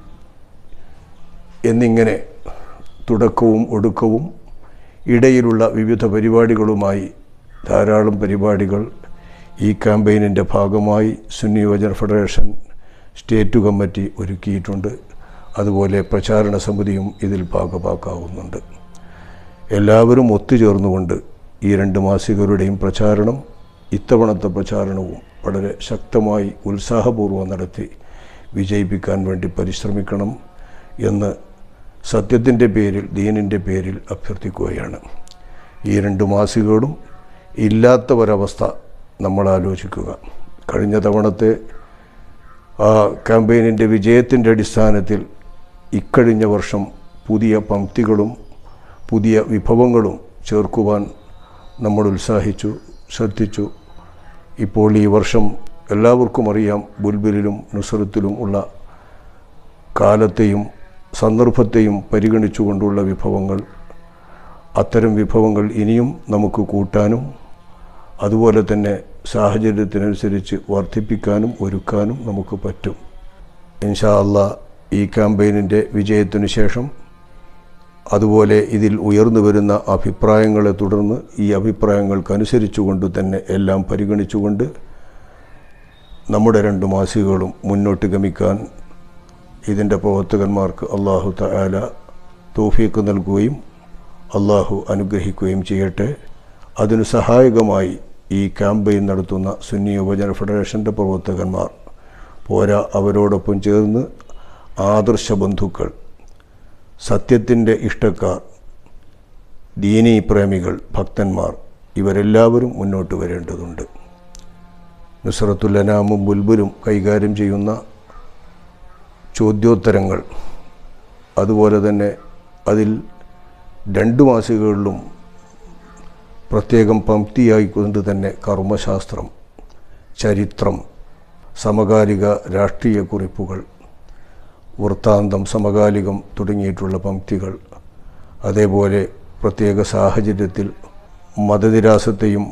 എന്നിങ്ങനെ തുടക്കവും ഒടുക്കവും ഇടയിലുള്ള വിവിധ പരിപാടികളുമായി ധാരാളം പരിപാടികൾ ഈ ക്യാമ്പയിനിൻ്റെ ഭാഗമായി സുന്നി യുവജന ഫെഡറേഷൻ സ്റ്റേറ്റ് കമ്മിറ്റി ഒരുക്കിയിട്ടുണ്ട്. അതുപോലെ പ്രചാരണ സമിതിയും ഇതിൽ ഭാഗമാക്കാവുന്നുണ്ട്. എല്ലാവരും ഒത്തുചേർന്നുകൊണ്ട് ഈ രണ്ട് മാസികകളുടെയും പ്രചാരണം, ഇത്തവണത്തെ പ്രചാരണവും വളരെ ശക്തമായി ഉത്സാഹപൂർവ്വം നടത്തി വിജയിപ്പിക്കാൻ വേണ്ടി പരിശ്രമിക്കണം എന്ന് സത്യത്തിൻ്റെ പേരിൽ, ദീനിൻ്റെ പേരിൽ അഭ്യർത്ഥിക്കുകയാണ്. ഈ രണ്ട് മാസികകളും ഇല്ലാത്ത ഒരവസ്ഥ നമ്മൾ ആലോചിക്കുക. കഴിഞ്ഞ തവണത്തെ ആ ക്യാമ്പയിനിൻ്റെ വിജയത്തിൻ്റെ അടിസ്ഥാനത്തിൽ ഇക്കഴിഞ്ഞ വർഷം പുതിയ പംക്തികളും പുതിയ വിഭവങ്ങളും ചേർക്കുവാൻ നമ്മൾ ഉത്സാഹിച്ചു, ശ്രദ്ധിച്ചു. ഇപ്പോൾ ഈ വർഷം എല്ലാവർക്കും അറിയാം, ബുൽബുലിലും നുസ്രത്തിലും ഉള്ള കാലത്തെയും സന്ദർഭത്തെയും പരിഗണിച്ചുകൊണ്ടുള്ള വിഭവങ്ങൾ. അത്തരം വിഭവങ്ങൾ ഇനിയും നമുക്ക് കൂട്ടാനും അതുപോലെ തന്നെ സാഹചര്യത്തിനനുസരിച്ച് വർദ്ധിപ്പിക്കാനും ഒരുക്കാനും നമുക്ക് പറ്റും. ഇൻഷാ അല്ലാഹ് ഈ ക്യാമ്പയിനിൻ്റെ വിജയത്തിനു ശേഷം അതുപോലെ ഇതിൽ ഉയർന്നു വരുന്ന അഭിപ്രായങ്ങളെ തുടർന്ന് ഈ അഭിപ്രായങ്ങൾക്കനുസരിച്ചുകൊണ്ട് തന്നെ എല്ലാം പരിഗണിച്ചുകൊണ്ട് നമ്മുടെ രണ്ട് മാസികകളും മുന്നോട്ട് ഗമിക്കാൻ ഇതിൻ്റെ പ്രവർത്തകന്മാർക്ക് അല്ലാഹു തആല തൗഫീഖ് നൽകുകയും അല്ലാഹു അനുഗ്രഹിക്കുകയും ചെയ്യട്ടെ. അതിനു സഹായകമായി ഈ ക്യാമ്പയിൻ നടത്തുന്ന സുന്നി യുവജന ഫെഡറേഷൻ്റെ പ്രവർത്തകന്മാർ പോരാ, അവരോടൊപ്പം ചേർന്ന് ആദർശ ബന്ധുക്കൾ, സത്യത്തിൻ്റെ ഇഷ്ടക്കാർ, ദീനീ പ്രേമികൾ, ഭക്തന്മാർ ഇവരെല്ലാവരും മുന്നോട്ട് വരേണ്ടതുണ്ട്. നുസ്രത്തുൽ അനാമും ബുൽബുലും കൈകാര്യം ചെയ്യുന്ന ചോദ്യോത്തരങ്ങൾ, അതുപോലെ തന്നെ അതിൽ രണ്ട് മാസികകളിലും പ്രത്യേകം പംക്തിയായിക്കൊണ്ട് തന്നെ കർമ്മശാസ്ത്രം, ചരിത്രം, സമകാലിക രാഷ്ട്രീയ കുറിപ്പുകൾ, വൃത്താന്തം, സമകാലികം തുടങ്ങിയിട്ടുള്ള പംക്തികൾ, അതേപോലെ പ്രത്യേക സാഹചര്യത്തിൽ മതനിരാസത്തെയും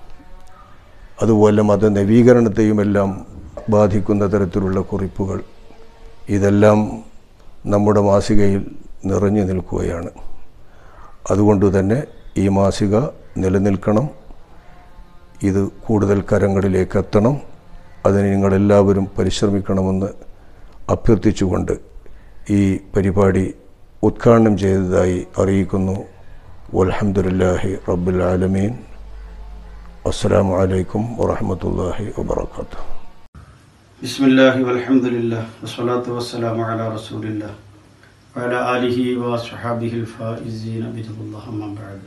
അതുപോലെ മതനവീകരണത്തെയുമെല്ലാം ബാധിക്കുന്ന തരത്തിലുള്ള കുറിപ്പുകൾ, ഇതെല്ലാം നമ്മുടെ മാസികയിൽ നിറഞ്ഞു നിൽക്കുകയാണ്. അതുകൊണ്ട് തന്നെ ഈ മാസിക നിലനിൽക്കണം, ഇത് കൂടുതൽ കരങ്ങളിലേക്ക് എത്തണം. അതിന് നിങ്ങളെല്ലാവരും പരിശ്രമിക്കണമെന്ന് അഭ്യർത്ഥിച്ചുകൊണ്ട് ഈ പരിപാടി ഉദ്ഘാടനം ചെയ്തതായി അറിയിക്കുന്നു. വൽഹംദുലില്ലാഹി റബ്ബിൽ ആലമീൻ. അസ്സലാമു അലൈക്കും വറഹ്മത്തുള്ളാഹി വബറകാതുഹു. ബിസ്മില്ലാഹി വൽഹംദുലില്ലാഹ് വസ്സലാത്തു വസ്സലാമു അലാ റസൂലില്ലാഹ് വഅലാ ആലിഹി വസ്വഹാബിഹിൽ ഫായിസീന ബിറളില്ലാഹി അമ്മാ ബഅദ്.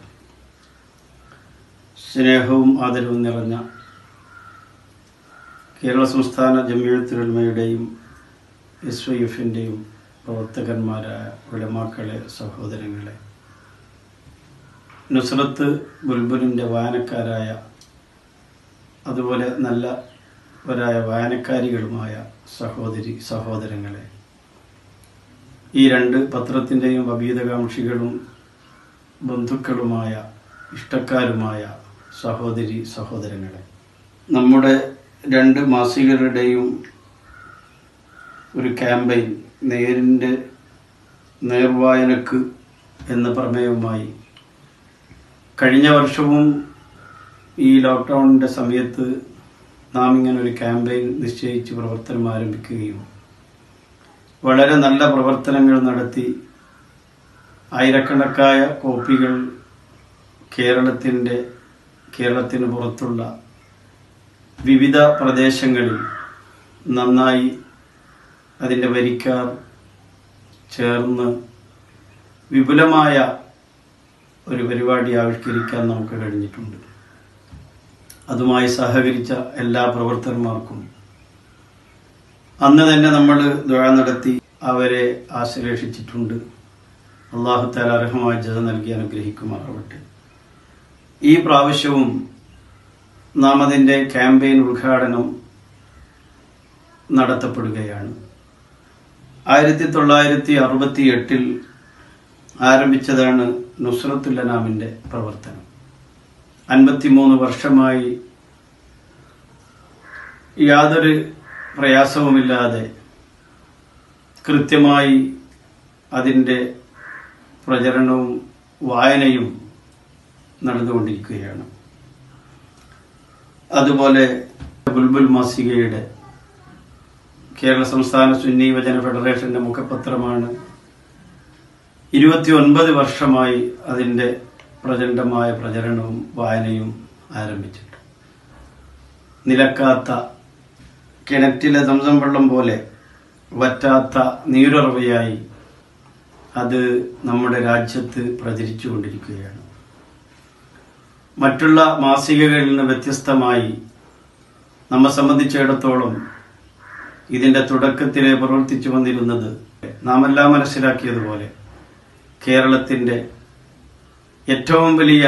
സ്നേഹവും ആദരവും നിറഞ്ഞ കേരള സംസ്ഥാന ജംഇയ്യത്തുൽ ഉലമയുടെയും എസ് വൈ എഫിൻ്റെയും പ്രവർത്തകന്മാരായ ഉലമാക്കളെ, സഹോദരങ്ങളെ, നുസ്രത്ത് ബുൽബുലിൻ്റെ വായനക്കാരായ അതുപോലെ നല്ലവരായ വായനക്കാരികളുമായ സഹോദരി സഹോദരങ്ങളെ, ഈ രണ്ട് പത്രത്തിൻ്റെയും അഭീതകാംക്ഷികളും ബന്ധുക്കളുമായ ഇഷ്ടക്കാരുമായ സഹോദരി സഹോദരങ്ങളെ, നമ്മുടെ രണ്ട് മാസികകളുടെയും ഒരു ക്യാമ്പയിൻ നേരിൻ്റെ നേർവായനക്ക് എന്ന പ്രമേയവുമായി കഴിഞ്ഞ വർഷവും ഈ ലോക്ക്ഡൗണിൻ്റെ സമയത്ത് നാം ഇങ്ങനെ ഒരു ക്യാമ്പയിൻ നിശ്ചയിച്ച് പ്രവർത്തനം ആരംഭിക്കുകയും വളരെ നല്ല പ്രവർത്തനങ്ങൾ നടത്തി ആയിരക്കണക്കായ കോപ്പികൾ കേരളത്തിൻ്റെ കേരളത്തിന് പുറത്തുള്ള വിവിധ പ്രദേശങ്ങളിൽ നന്നായി അതിൻ്റെ വരിക്കാർ ചേർന്ന് വിപുലമായ ഒരു പരിപാടി ആവിഷ്കരിക്കാൻ നമുക്ക് കഴിഞ്ഞിട്ടുണ്ട്. അതുമായി സഹകരിച്ച എല്ലാ പ്രവർത്തകന്മാർക്കും അന്ന് തന്നെ നമ്മൾ ദുആ നടത്തി അവരെ ആശ്ലേഷിച്ചിട്ടുണ്ട്. അല്ലാഹു തആല അർഹമായ ജസ നൽകി അനുഗ്രഹിക്കുമാറാവട്ടെ. ഈ പ്രാവശ്യവും നാം അതിൻ്റെ ക്യാമ്പയിൻ ഉദ്ഘാടനം നടത്തപ്പെടുകയാണ്. ആയിരത്തി തൊള്ളായിരത്തി അറുപത്തി എട്ടിൽ ആരംഭിച്ചതാണ് നുസ്രത്തുൽ അനാമിൻ്റെ പ്രവർത്തനം. അൻപത്തിമൂന്ന് വർഷമായി യാതൊരു പ്രയാസവുമില്ലാതെ കൃത്യമായി അതിൻ്റെ പ്രചരണവും വായനയും നടന്നുകൊണ്ടിരിക്കുകയാണ്. അതുപോലെ ബുൽബുൽ മാസികയുടെ കേരള സംസ്ഥാന സുന്നി യുവജന ഫെഡറേഷന്റെ മുഖപത്രമാണ്. ഇരുപത്തി ഒൻപത് വർഷമായി അതിൻ്റെ പ്രചണ്ഡമായ പ്രചരണവും വായനയും ആരംഭിച്ചിട്ട് നിലക്കാത്ത കിണറ്റിലെ സംസം വെള്ളം പോലെ വറ്റാത്ത നീരുറവയായി അത് നമ്മുടെ രാജ്യത്ത് പ്രചരിച്ചു കൊണ്ടിരിക്കുകയാണ്. മറ്റുള്ള മാസികകളിൽ നിന്ന് വ്യത്യസ്തമായി നമ്മെ സംബന്ധിച്ചിടത്തോളം ഇതിൻ്റെ തുടക്കത്തിലെ പ്രവർത്തിച്ചു വന്നിരുന്നത് നാം എല്ലാം മനസ്സിലാക്കിയതുപോലെ കേരളത്തിൻ്റെ ഏറ്റവും വലിയ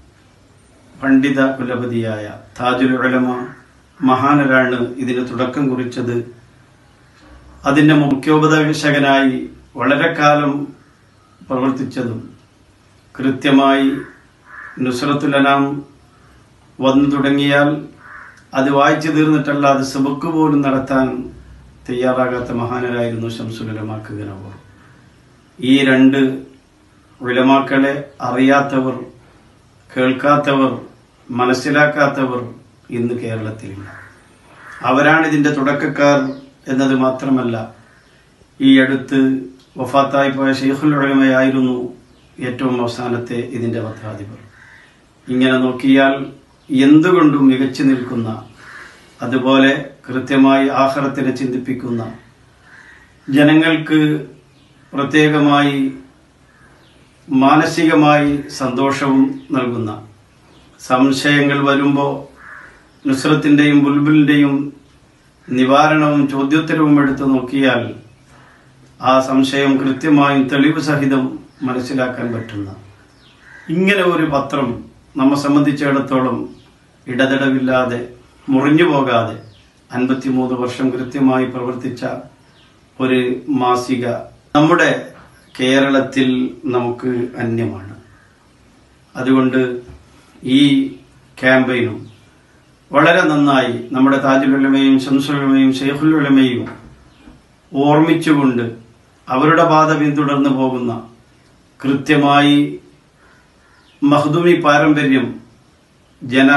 പണ്ഡിത കുലപതിയായ താജുൽ ഉലമ മഹാനരാണ് ഇതിന് തുടക്കം കുറിച്ചത്. അതിൻ്റെ മുഖ്യോപദേശകനായി വളരെ കാലം പ്രവർത്തിച്ചതും കൃത്യമായി നുസ്രത്തുൽ അനാം വന്നു തുടങ്ങിയാൽ അത് വായിച്ചു തീർന്നിട്ടല്ലാതെ സബക്ക് പോലും നടത്താൻ തയ്യാറാകാത്ത മഹാനരായിരുന്നു ശംസുൽ ഉലമ കിഗനൂർ. ഈ രണ്ട് ഉലമാക്കളെ അറിയാത്തവർ, കേൾക്കാത്തവർ, മനസ്സിലാക്കാത്തവർ ഇന്ന് കേരളത്തിലില്ല. അവരാണ് ഇതിൻ്റെ തുടക്കക്കാർ എന്നത് മാത്രമല്ല, ഈ അടുത്ത് വഫാത്തായി പോയ ശൈഖുൽ ഉലമയായിരുന്നു ഏറ്റവും അവസാനത്തെ ഇതിൻ്റെ പത്രാധിപർ. ഇങ്ങനെ നോക്കിയാൽ എന്തുകൊണ്ടും മികച്ചു നിൽക്കുന്ന, അതുപോലെ കൃത്യമായി ആഖിറത്തിനെ ചിന്തിപ്പിക്കുന്ന, ജനങ്ങൾക്ക് പ്രത്യേകമായി മാനസികമായി സന്തോഷവും നൽകുന്ന, സംശയങ്ങൾ വരുമ്പോൾ നുസ്രത്തിൻ്റെയും ബുൽബുലിൻ്റെയും നിവാരണവും ചോദ്യോത്തരവും എടുത്തു നോക്കിയാൽ ആ സംശയം കൃത്യമായും തെളിവ് സഹിതം മനസ്സിലാക്കാൻ പറ്റുന്ന ഇങ്ങനെ ഒരു പത്രം നമ്മെ സംബന്ധിച്ചിടത്തോളം ഇടതടവില്ലാതെ മുറിഞ്ഞു പോകാതെ അൻപത്തിമൂന്ന് വർഷം കൃത്യമായി പ്രവർത്തിച്ച ഒരു മാസിക നമ്മുടെ കേരളത്തിൽ നമുക്ക് അന്യമാണ്. അതുകൊണ്ട് ഈ ക്യാമ്പയിനും വളരെ നന്നായി നമ്മുടെ താജുൽ ഉലമയും ശംസുൽ ഉലമയും ശൈഖുൽ ഉലമയും ഓർമ്മിച്ചുകൊണ്ട് അവരുടെ പാത പിന്തുടർന്നു പോകുന്ന, കൃത്യമായി മഖ്ദൂമി പാരമ്പര്യം ജന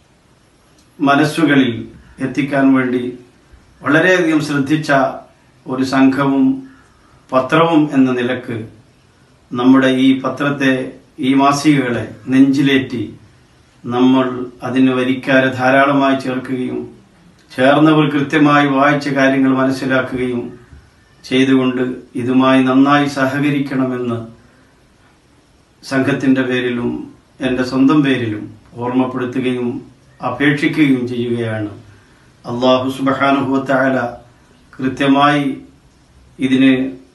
മനസ്സുകളിൽ എത്തിക്കാൻ വേണ്ടി വളരെയധികം ശ്രദ്ധിച്ച ഒരു സംഘവും പത്രവും എന്ന നിലക്ക് നമ്മുടെ ഈ പത്രത്തെ, ഈ മാസികകളെ നെഞ്ചിലേറ്റി നമ്മൾ അതിന് വരിക്കാരെ ധാരാളമായി ചേർക്കുകയും ചേർന്നവർ കൃത്യമായി വായിച്ച കാര്യങ്ങൾ മനസ്സിലാക്കുകയും ചെയ്തുകൊണ്ട് ഇതുമായി നന്നായി സഹകരിക്കണമെന്ന് സംഘത്തിൻ്റെ പേരിലും എൻ്റെ സ്വന്തം പേരിലും ഓർമ്മപ്പെടുത്തുകയും അപേക്ഷിക്കുകയും ചെയ്യുകയാണ്. അല്ലാഹു സുബ്ഹാനഹു വ തആല കൃത്യമായി ഇതിന്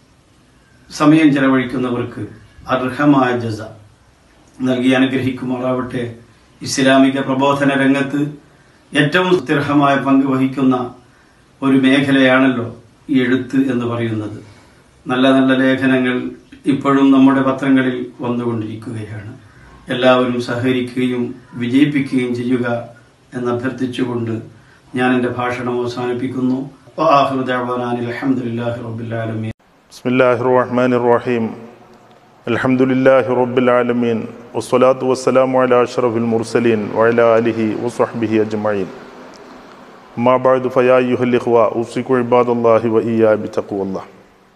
സമയം ചെലവഴിക്കുന്നവർക്ക് അർഹമായ ജസ നൽകി അനുഗ്രഹിക്കുമാറാവട്ടെ. ഇസ്ലാമിക പ്രബോധന രംഗത്ത് ഏറ്റവും സുത്യർഹമായ പങ്ക് വഹിക്കുന്ന ഒരു മേഖലയാണല്ലോ ഈ എഴുത്ത് എന്ന് പറയുന്നത്. നല്ല നല്ല ലേഖനങ്ങൾ ഇപ്പോഴും നമ്മുടെ പത്രങ്ങളിൽ വന്നുകൊണ്ടിരിക്കുകയാണ്. എല്ലാവരും സഹകരിക്കുകയും വിജയിപ്പിക്കുകയും ചെയ്യുക എന്ന് അഭ്യർത്ഥിച്ചുകൊണ്ട് ഞാൻ എൻ്റെ ഭാഷണം അവസാനിപ്പിക്കുന്നു. വആഖിറു ദഅ്വാനാ അൽഹംദുലില്ലാഹി റബ്ബിൽ ആലമീൻ. ബിസ്മില്ലാഹിർ റഹ്മാനിർ റഹീം. അൽഹംദുലില്ലാഹി റബ്ബിൽ ആലമീൻ. വസ്സലാത്തു വസ്സലാമു അലാ അഷ്റഫിൽ മുർസലീൻ വഅലാ ആലിഹി വസ്വഹ്ബിഹി അജ്മഈൻ. അമ്മാ ബഅദു ഫയാ അയ്യുഹൽ ഇഖ്വ ഉസികു ഇബാദല്ലാഹി വ ഇയ്യാ ബിതഖ്വല്ലാഹ്.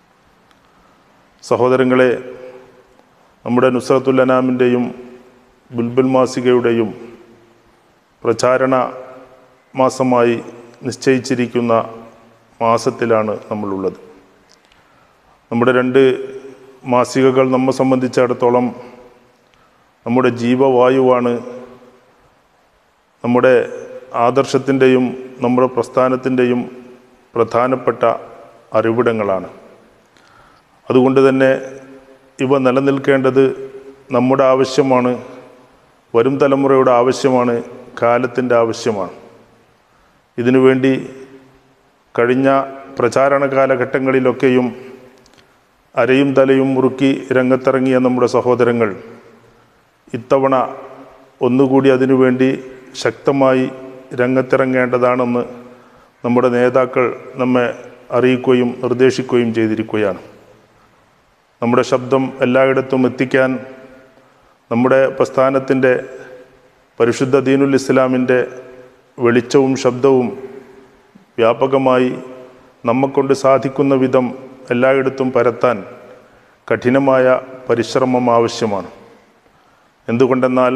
സഹോദരങ്ങളെ, നമ്മുടെ നുസ്രത്തുൽ അനാമിൻ്റെയും ബുൽബുൽ മാസികയുടെയും പ്രചാരണ മാസമായി നിശ്ചയിച്ചിരിക്കുന്ന മാസത്തിലാണ് നമ്മളുള്ളത്. നമ്മുടെ രണ്ട് മാസികകൾ നമ്മെ സംബന്ധിച്ചിടത്തോളം നമ്മുടെ ജീവവായുവാണ്. നമ്മുടെ ആദർശത്തിൻ്റെയും നമ്മുടെ പ്രസ്ഥാനത്തിൻ്റെയും പ്രധാനപ്പെട്ട അറിവിടങ്ങളാണ്. അതുകൊണ്ട് തന്നെ ഇവ നിലനിൽക്കേണ്ടത് നമ്മുടെ ആവശ്യമാണ്, വരും തലമുറയുടെ ആവശ്യമാണ്, കാലത്തിൻ്റെ ആവശ്യമാണ്. ഇതിനുവേണ്ടി കഴിഞ്ഞ പ്രചാരണ കാലഘട്ടങ്ങളിലൊക്കെയും അരയും തലയും മുറുക്കി രംഗത്തിറങ്ങിയ നമ്മുടെ സഹോദരങ്ങൾ ഇത്തവണ ഒന്നുകൂടി അതിനുവേണ്ടി ശക്തമായി രംഗത്തിറങ്ങേണ്ടതാണെന്ന് നമ്മുടെ നേതാക്കൾ നമ്മെ അറിയിക്കുകയും നിർദ്ദേശിക്കുകയും ചെയ്തിരിക്കുകയാണ്. നമ്മുടെ ശബ്ദം എല്ലായിടത്തും എത്തിക്കാൻ നമ്മുടെ പ്രസ്ഥാനത്തിൻ്റെ പരിശുദ്ധ ദീനുൽ ഇസ്ലാമിൻ്റെ വെളിച്ചവും ശബ്ദവും വ്യാപകമായി നമ്മെക്കൊണ്ട് സാധിക്കുന്ന വിധം എല്ലായിടത്തും പരത്താൻ കഠിനമായ പരിശ്രമം ആവശ്യമാണ്. എന്തുകൊണ്ടെന്നാൽ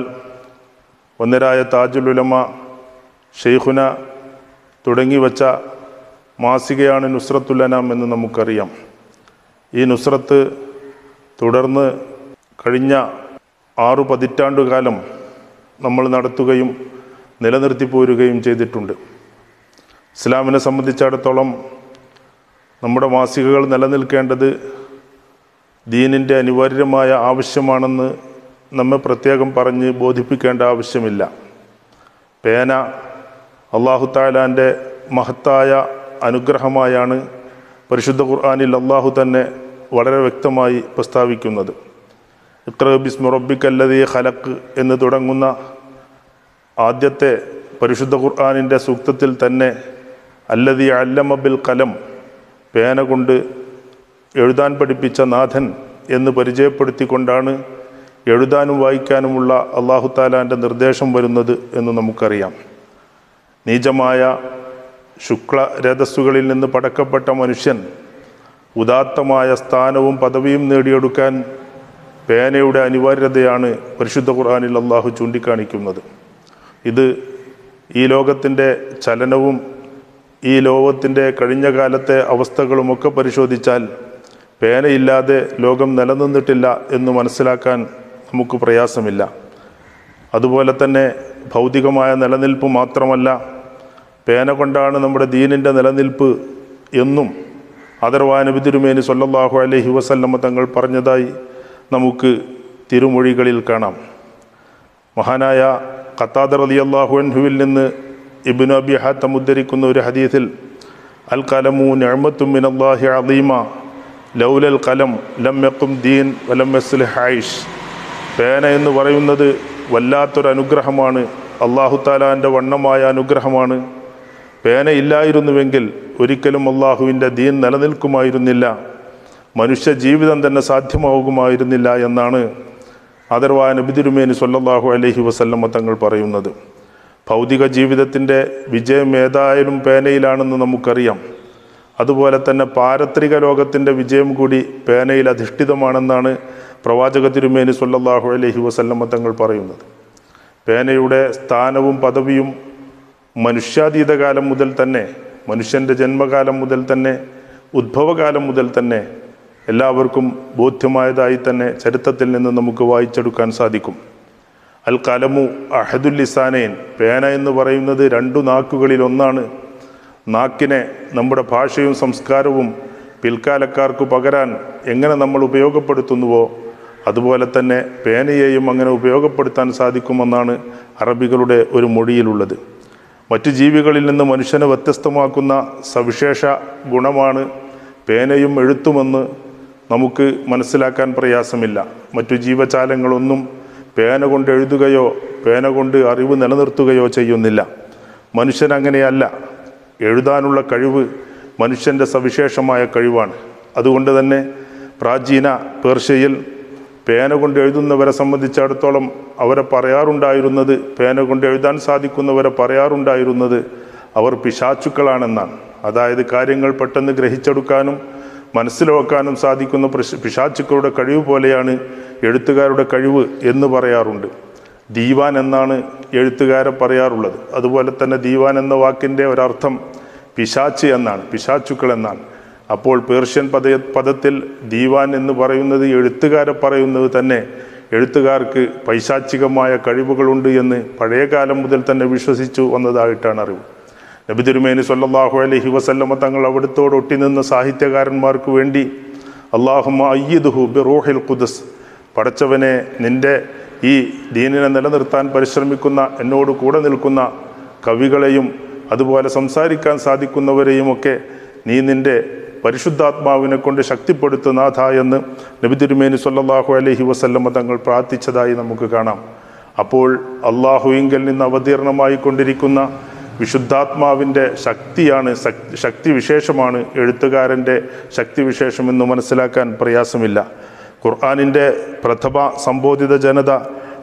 ഒന്നരായ താജുൽ ഉലമ ഷെയ്ഖുന തുടങ്ങി വച്ച മാസികയാണ് നുസ്രത്തുൽ അനാം എന്ന് നമുക്കറിയാം. ഈ നുസ്രത്ത് തുടർന്ന് കഴിഞ്ഞ ആറു പതിറ്റാണ്ടുകാലം നമ്മൾ നടത്തുകയും നിലനിർത്തി പോരുകയും ചെയ്തിട്ടുണ്ട്. ഇസ്ലാമിനെ സംബന്ധിച്ചിടത്തോളം നമ്മുടെ മാസികകൾ നിലനിൽക്കേണ്ടത് ദീനിൻ്റെ അനിവാര്യമായ ആവശ്യമാണെന്ന് നമ്മെ പ്രത്യേകം പറഞ്ഞ് ബോധിപ്പിക്കേണ്ട ആവശ്യമില്ല. പേന അല്ലാഹു തആലാൻ്റെ മഹത്തായ അനുഗ്രഹമായാണ് പരിശുദ്ധ ഖുർആനിൽ അല്ലാഹു തന്നെ വളരെ വ്യക്തമായി പ്രസ്താവിക്കുന്നത്. ഇഖ്റ ബിസ്മി റബ്ബിക്കല്ലദീ ഖലഖ് എന്ന് തുടങ്ങുന്ന ആദ്യത്തെ പരിശുദ്ധ ഖുർആനിൻ്റെ സൂക്തത്തിൽ തന്നെ അല്ലദീ അല്ലമ ബിൽ ഖലം, പേന കൊണ്ട് എഴുതാൻ പഠിപ്പിച്ച നാഥൻ എന്ന് പരിചയപ്പെടുത്തിക്കൊണ്ടാണ് എഴുതാനും വായിക്കാനുമുള്ള അല്ലാഹു തആലാൻ്റെ നിർദ്ദേശം വരുന്നത് എന്ന് നമുക്കറിയാം. നീചമായ ശുക്ല രേതസ്സുകളിൽ നിന്ന് പടക്കപ്പെട്ട മനുഷ്യൻ ഉദാത്തമായ സ്ഥാനവും പദവിയും നേടിയെടുക്കാൻ പേനയുടെ അനിവാര്യതയാണ് പരിശുദ്ധ ഖുർആനിൽ അല്ലാഹു ചൂണ്ടിക്കാണിക്കുന്നത്. ഇത് ഈ ലോകത്തിൻ്റെ ചലനവും ഈ ലോകത്തിൻ്റെ കഴിഞ്ഞ കാലത്തെ അവസ്ഥകളുമൊക്കെ പരിശോധിച്ചാൽ പേനയില്ലാതെ ലോകം നിലനിന്നിട്ടില്ല എന്ന് മനസ്സിലാക്കാൻ നമുക്ക് പ്രയാസമില്ല. അതുപോലെ തന്നെ ഭൗതികമായ നിലനിൽപ്പ് മാത്രമല്ല, പേന കൊണ്ടാണ് നമ്മുടെ ദീനിൻ്റെ നിലനിൽപ്പ് എന്നും ആദരവായ നബി തിരുമേനി സ്വല്ലല്ലാഹു അലൈഹി വസല്ലമ തങ്ങൾ പറഞ്ഞതായി നമുക്ക് തിരുമൊഴികളിൽ കാണാം. മഹാനായ ഖത്താദ റളിയല്ലാഹു അൻഹുവിൽ നിന്ന് ഇബ്നു അബി ഹാത്തം ഉദ്ധരിക്കുന്ന ഒരു ഹദീസിൽ അൽ ഖലമു നിഅമത്തും മിനല്ലാഹി അദീമ ലൗലൽ ഖലം ലം യഖും ദീൻ വലം യസ്ലിഹ് ഐഷ്. പേന എന്ന് പറയുന്നത് വല്ലാത്തൊരു അനുഗ്രഹമാണ്, അല്ലാഹു തആലാൻ്റെ വണ്ണമായ അനുഗ്രഹമാണ്. പേന ഇല്ലായിരുന്നുവെങ്കിൽ ഒരിക്കലും അള്ളാഹുവിൻ്റെ ദീൻ നിലനിൽക്കുമായിരുന്നില്ല, മനുഷ്യ ജീവിതം തന്നെ സാധ്യമാകുമായിരുന്നില്ല എന്നാണ് ആദരവായ നബി തിരുമേനി സ്വല്ലല്ലാഹു അലൈഹി വസല്ലമ തങ്ങൾ പറയുന്നത്. ഭൗതിക ജീവിതത്തിൻ്റെ വിജയം ഏതായാലും പേനയിലാണെന്ന് നമുക്കറിയാം. അതുപോലെ തന്നെ പാരത്രിക ലോകത്തിൻ്റെ വിജയം കൂടി പേനയിൽ അധിഷ്ഠിതമാണെന്നാണ് പ്രവാചക തിരുമേനി സ്വല്ലല്ലാഹു അലൈഹി വസല്ലമ തങ്ങൾ പറയുന്നത്. പേനയുടെ സ്ഥാനവും പദവിയും മനുഷ്യാതീത കാലം മുതൽ തന്നെ, മനുഷ്യൻ്റെ ജന്മകാലം മുതൽ തന്നെ, ഉദ്ഭവകാലം മുതൽ തന്നെ എല്ലാവർക്കും ബോധ്യമായതായി തന്നെ ചരിത്രത്തിൽ നിന്ന് നമുക്ക് വായിച്ചെടുക്കാൻ സാധിക്കും. അൽ കലമു അഹദുൽ ലിസാനൈൻ, പേന എന്ന് പറയുന്നത് രണ്ടു നാക്കുകളിൽ ഒന്നാണ്. നാക്കിനെ നമ്മുടെ ഭാഷയും സംസ്കാരവും പിൽക്കാലക്കാർക്ക് പകരാൻ എങ്ങനെ നമ്മൾ ഉപയോഗപ്പെടുത്തുന്നുവോ അതുപോലെ തന്നെ പേനയെയും അങ്ങനെ ഉപയോഗപ്പെടുത്താൻ സാധിക്കുമെന്നാണ് അറബികളുടെ ഒരു മൊഴിയിലുള്ളത്. മറ്റു ജീവികളിൽ നിന്ന് മനുഷ്യനെ വ്യത്യസ്തമാക്കുന്ന സവിശേഷ ഗുണമാണ് പേനയും എഴുത്തുമെന്ന് നമുക്ക് മനസ്സിലാക്കാൻ പ്രയാസമില്ല. മറ്റു ജീവജാലങ്ങളൊന്നും പേന കൊണ്ട് എഴുതുകയോ പേന കൊണ്ട് അറിവ് നിലനിർത്തുകയോ ചെയ്യുന്നില്ല. മനുഷ്യൻ അങ്ങനെയല്ല. എഴുതാനുള്ള കഴിവ് മനുഷ്യൻ്റെ സവിശേഷമായ കഴിവാണ്. അതുകൊണ്ട് തന്നെ പ്രാചീന പേർഷ്യയിൽ പേന കൊണ്ട് എഴുതുന്നവരെ സംബന്ധിച്ചിടത്തോളം അവരെ പറയാറുണ്ടായിരുന്നത്, പേന കൊണ്ട് എഴുതാൻ സാധിക്കുന്നവരെ പറയാറുണ്ടായിരുന്നത് അവർ പിശാചുക്കളാണെന്നാണ്. അതായത് കാര്യങ്ങൾ പെട്ടെന്ന് ഗ്രഹിച്ചെടുക്കാനും മനസ്സിലാക്കാനും സാധിക്കുന്ന പിശാചുക്കളുടെ കഴിവ് പോലെയാണ് എഴുത്തുകാരുടെ കഴിവ് എന്ന് പറയാറുണ്ട്. ദീവാൻ എന്നാണ് എഴുത്തുകാരെ പറയാറുള്ളത്. അതുപോലെ തന്നെ ദീവാൻ എന്ന വാക്കിൻ്റെ ഒരർത്ഥം പിശാച്ച് എന്നാണ്, പിശാചുക്കൾ എന്നാണ്. അപ്പോൾ പേർഷ്യൻ പദ പദത്തിൽ ദീവാൻ എന്ന് പറയുന്നത് എഴുത്തുകാരെ പറയുന്നത് തന്നെ എഴുത്തുകാർക്ക് പൈശാചികമായ കഴിവുകളുണ്ട് എന്ന് പഴയകാലം മുതൽ തന്നെ വിശ്വസിച്ചു വന്നതായിട്ടാണ് അറിവ്. നബി തിരുമേനി സ്വല്ലല്ലാഹു അലൈഹി വസല്ലമ തങ്ങൾ അവിടുത്തോട് ഒട്ടി നിന്ന സാഹിത്യകാരന്മാർക്ക് വേണ്ടി അല്ലാഹുമ്മ അയ്യിദ്ഹു ബി റൂഹിൽ ഖുദ്സ്, പടച്ചവനെ നിൻ്റെ ഈ ദീനിനെ നിലനിർത്താൻ പരിശ്രമിക്കുന്ന എന്നോട് കൂടെ നിൽക്കുന്ന കവികളെയും അതുപോലെ സംസാരിക്കാൻ സാധിക്കുന്നവരെയുമൊക്കെ നീ നിൻ്റെ പരിശുദ്ധാത്മാവിനെ കൊണ്ട് ശക്തിപ്പെടുത്തുനാഥ എന്ന് നബി തിരുമേനി സ്വല്ലല്ലാഹു അലൈഹി വസല്ലമ തങ്ങൾ പ്രാർത്ഥിച്ചതായി നമുക്ക് കാണാം. അപ്പോൾ അള്ളാഹുവിങ്കൽ നിന്ന് അവതീർണമായി കൊണ്ടിരിക്കുന്ന വിശുദ്ധാത്മാവിൻ്റെ ശക്തിയാണ്, ശക്തി വിശേഷമാണ് എഴുത്തുകാരൻ്റെ ശക്തിവിശേഷമെന്ന് മനസ്സിലാക്കാൻ പ്രയാസമില്ല. ഖുർആനിൻ്റെ പ്രഥമ സംബോധിത ജനത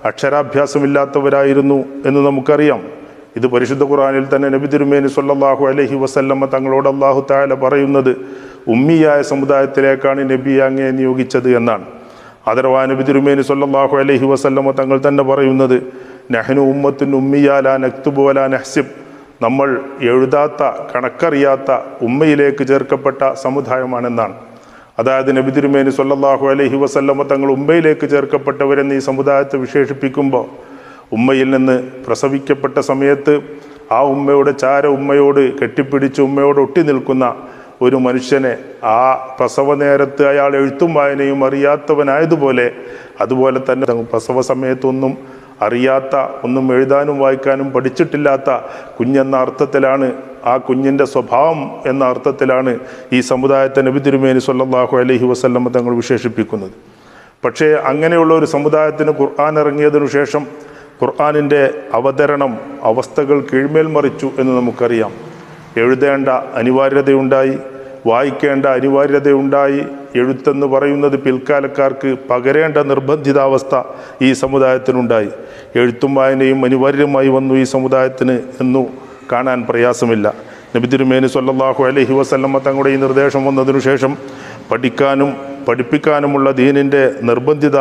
അക്ഷരാഭ്യാസമില്ലാത്തവരായിരുന്നു എന്ന് നമുക്കറിയാം. ഇത് പരിശുദ്ധ ഖുർആനിൽ തന്നെ നബി തിരുമേനി സ്വല്ലല്ലാഹു അലൈഹി വസല്ലമ തങ്ങളോട് അല്ലാഹു തആല പറയുന്നത് ഉമ്മിയായ സമുദായത്തിലേക്കാണ് നബി അങ്ങയെ നിയോഗിച്ചത് എന്നാണ്. ആദരവായ നബി തിരുമേനി സ്വല്ലല്ലാഹു അലൈഹി വസല്ലമ തങ്ങൾ തന്നെ പറയുന്നത് നഹ്നു ഉമ്മത്തുൻ ഉമ്മിയ ലാ നക്തുബു വലാ നഹ്സിബ്, നമ്മൾ എഴുതാത്ത കണക്കറിയാത്ത ഉമ്മയിലേക്ക് ചേർക്കപ്പെട്ട സമുദായമാണെന്നാണ്. അതായത് നബി തിരുമേനി സ്വല്ലല്ലാഹു അലൈഹി വസല്ലമ തങ്ങൾ ഉമ്മയിലേക്ക് ചേർക്കപ്പെട്ടവരെന്ന് ഈ സമുദായത്തെ വിശേഷിപ്പിക്കുമ്പോൾ ഉമ്മയിൽ നിന്ന് പ്രസവിക്കപ്പെട്ട സമയത്ത് ആ ഉമ്മയുടെ ചാര ഉമ്മയോട് കെട്ടിപ്പിടിച്ച് ഉമ്മയോട് ഒട്ടി നിൽക്കുന്ന ഒരു മനുഷ്യനെ ആ പ്രസവ നേരത്ത് അയാൾ എഴുത്തും വായനയും അറിയാത്തവനായതുപോലെ അതുപോലെ തന്നെ പ്രസവ സമയത്തൊന്നും അറിയാത്ത, ഒന്നും എഴുതാനും വായിക്കാനും പഠിച്ചിട്ടില്ലാത്ത കുഞ്ഞെന്ന അർത്ഥത്തിലാണ്, ആ കുഞ്ഞിൻ്റെ സ്വഭാവം എന്ന അർത്ഥത്തിലാണ് ഈ സമുദായത്തെ നബി തിരുമേനി സ്വല്ലല്ലാഹു അലൈഹി വസല്ലമ തങ്ങൾ വിശേഷിപ്പിക്കുന്നത്. പക്ഷേ അങ്ങനെയുള്ള ഒരു സമുദായത്തിന് ഖുർആൻ ഇറങ്ങിയതിനു ശേഷം ഖുർആനിൻ്റെ അവതരണം അവസ്ഥകൾ കീഴ്മേൽ മറിച്ചു എന്ന് നമുക്കറിയാം. എഴുതേണ്ട അനിവാര്യതയുണ്ടായി, വായിക്കേണ്ട അനിവാര്യതയുണ്ടായി. എഴുത്തെന്ന് പറയുന്നത് പിൽക്കാലക്കാർക്ക് പകരേണ്ട നിർബന്ധിതാവസ്ഥ ഈ സമുദായത്തിനുണ്ടായി. എഴുത്തും വായനയും അനിവാര്യമായി വന്നു ഈ സമുദായത്തിന് എന്നു കാണാൻ പ്രയാസമില്ല. നബി തിരുമേനി സ്വല്ലല്ലാഹു അലൈഹി വസല്ലമ തങ്ങളുടെ ഈ നിർദ്ദേശം വന്നതിനു ശേഷം പഠിക്കാനും പഠിപ്പിക്കാനുമുള്ള ദീനിൻ്റെ നിർബന്ധിത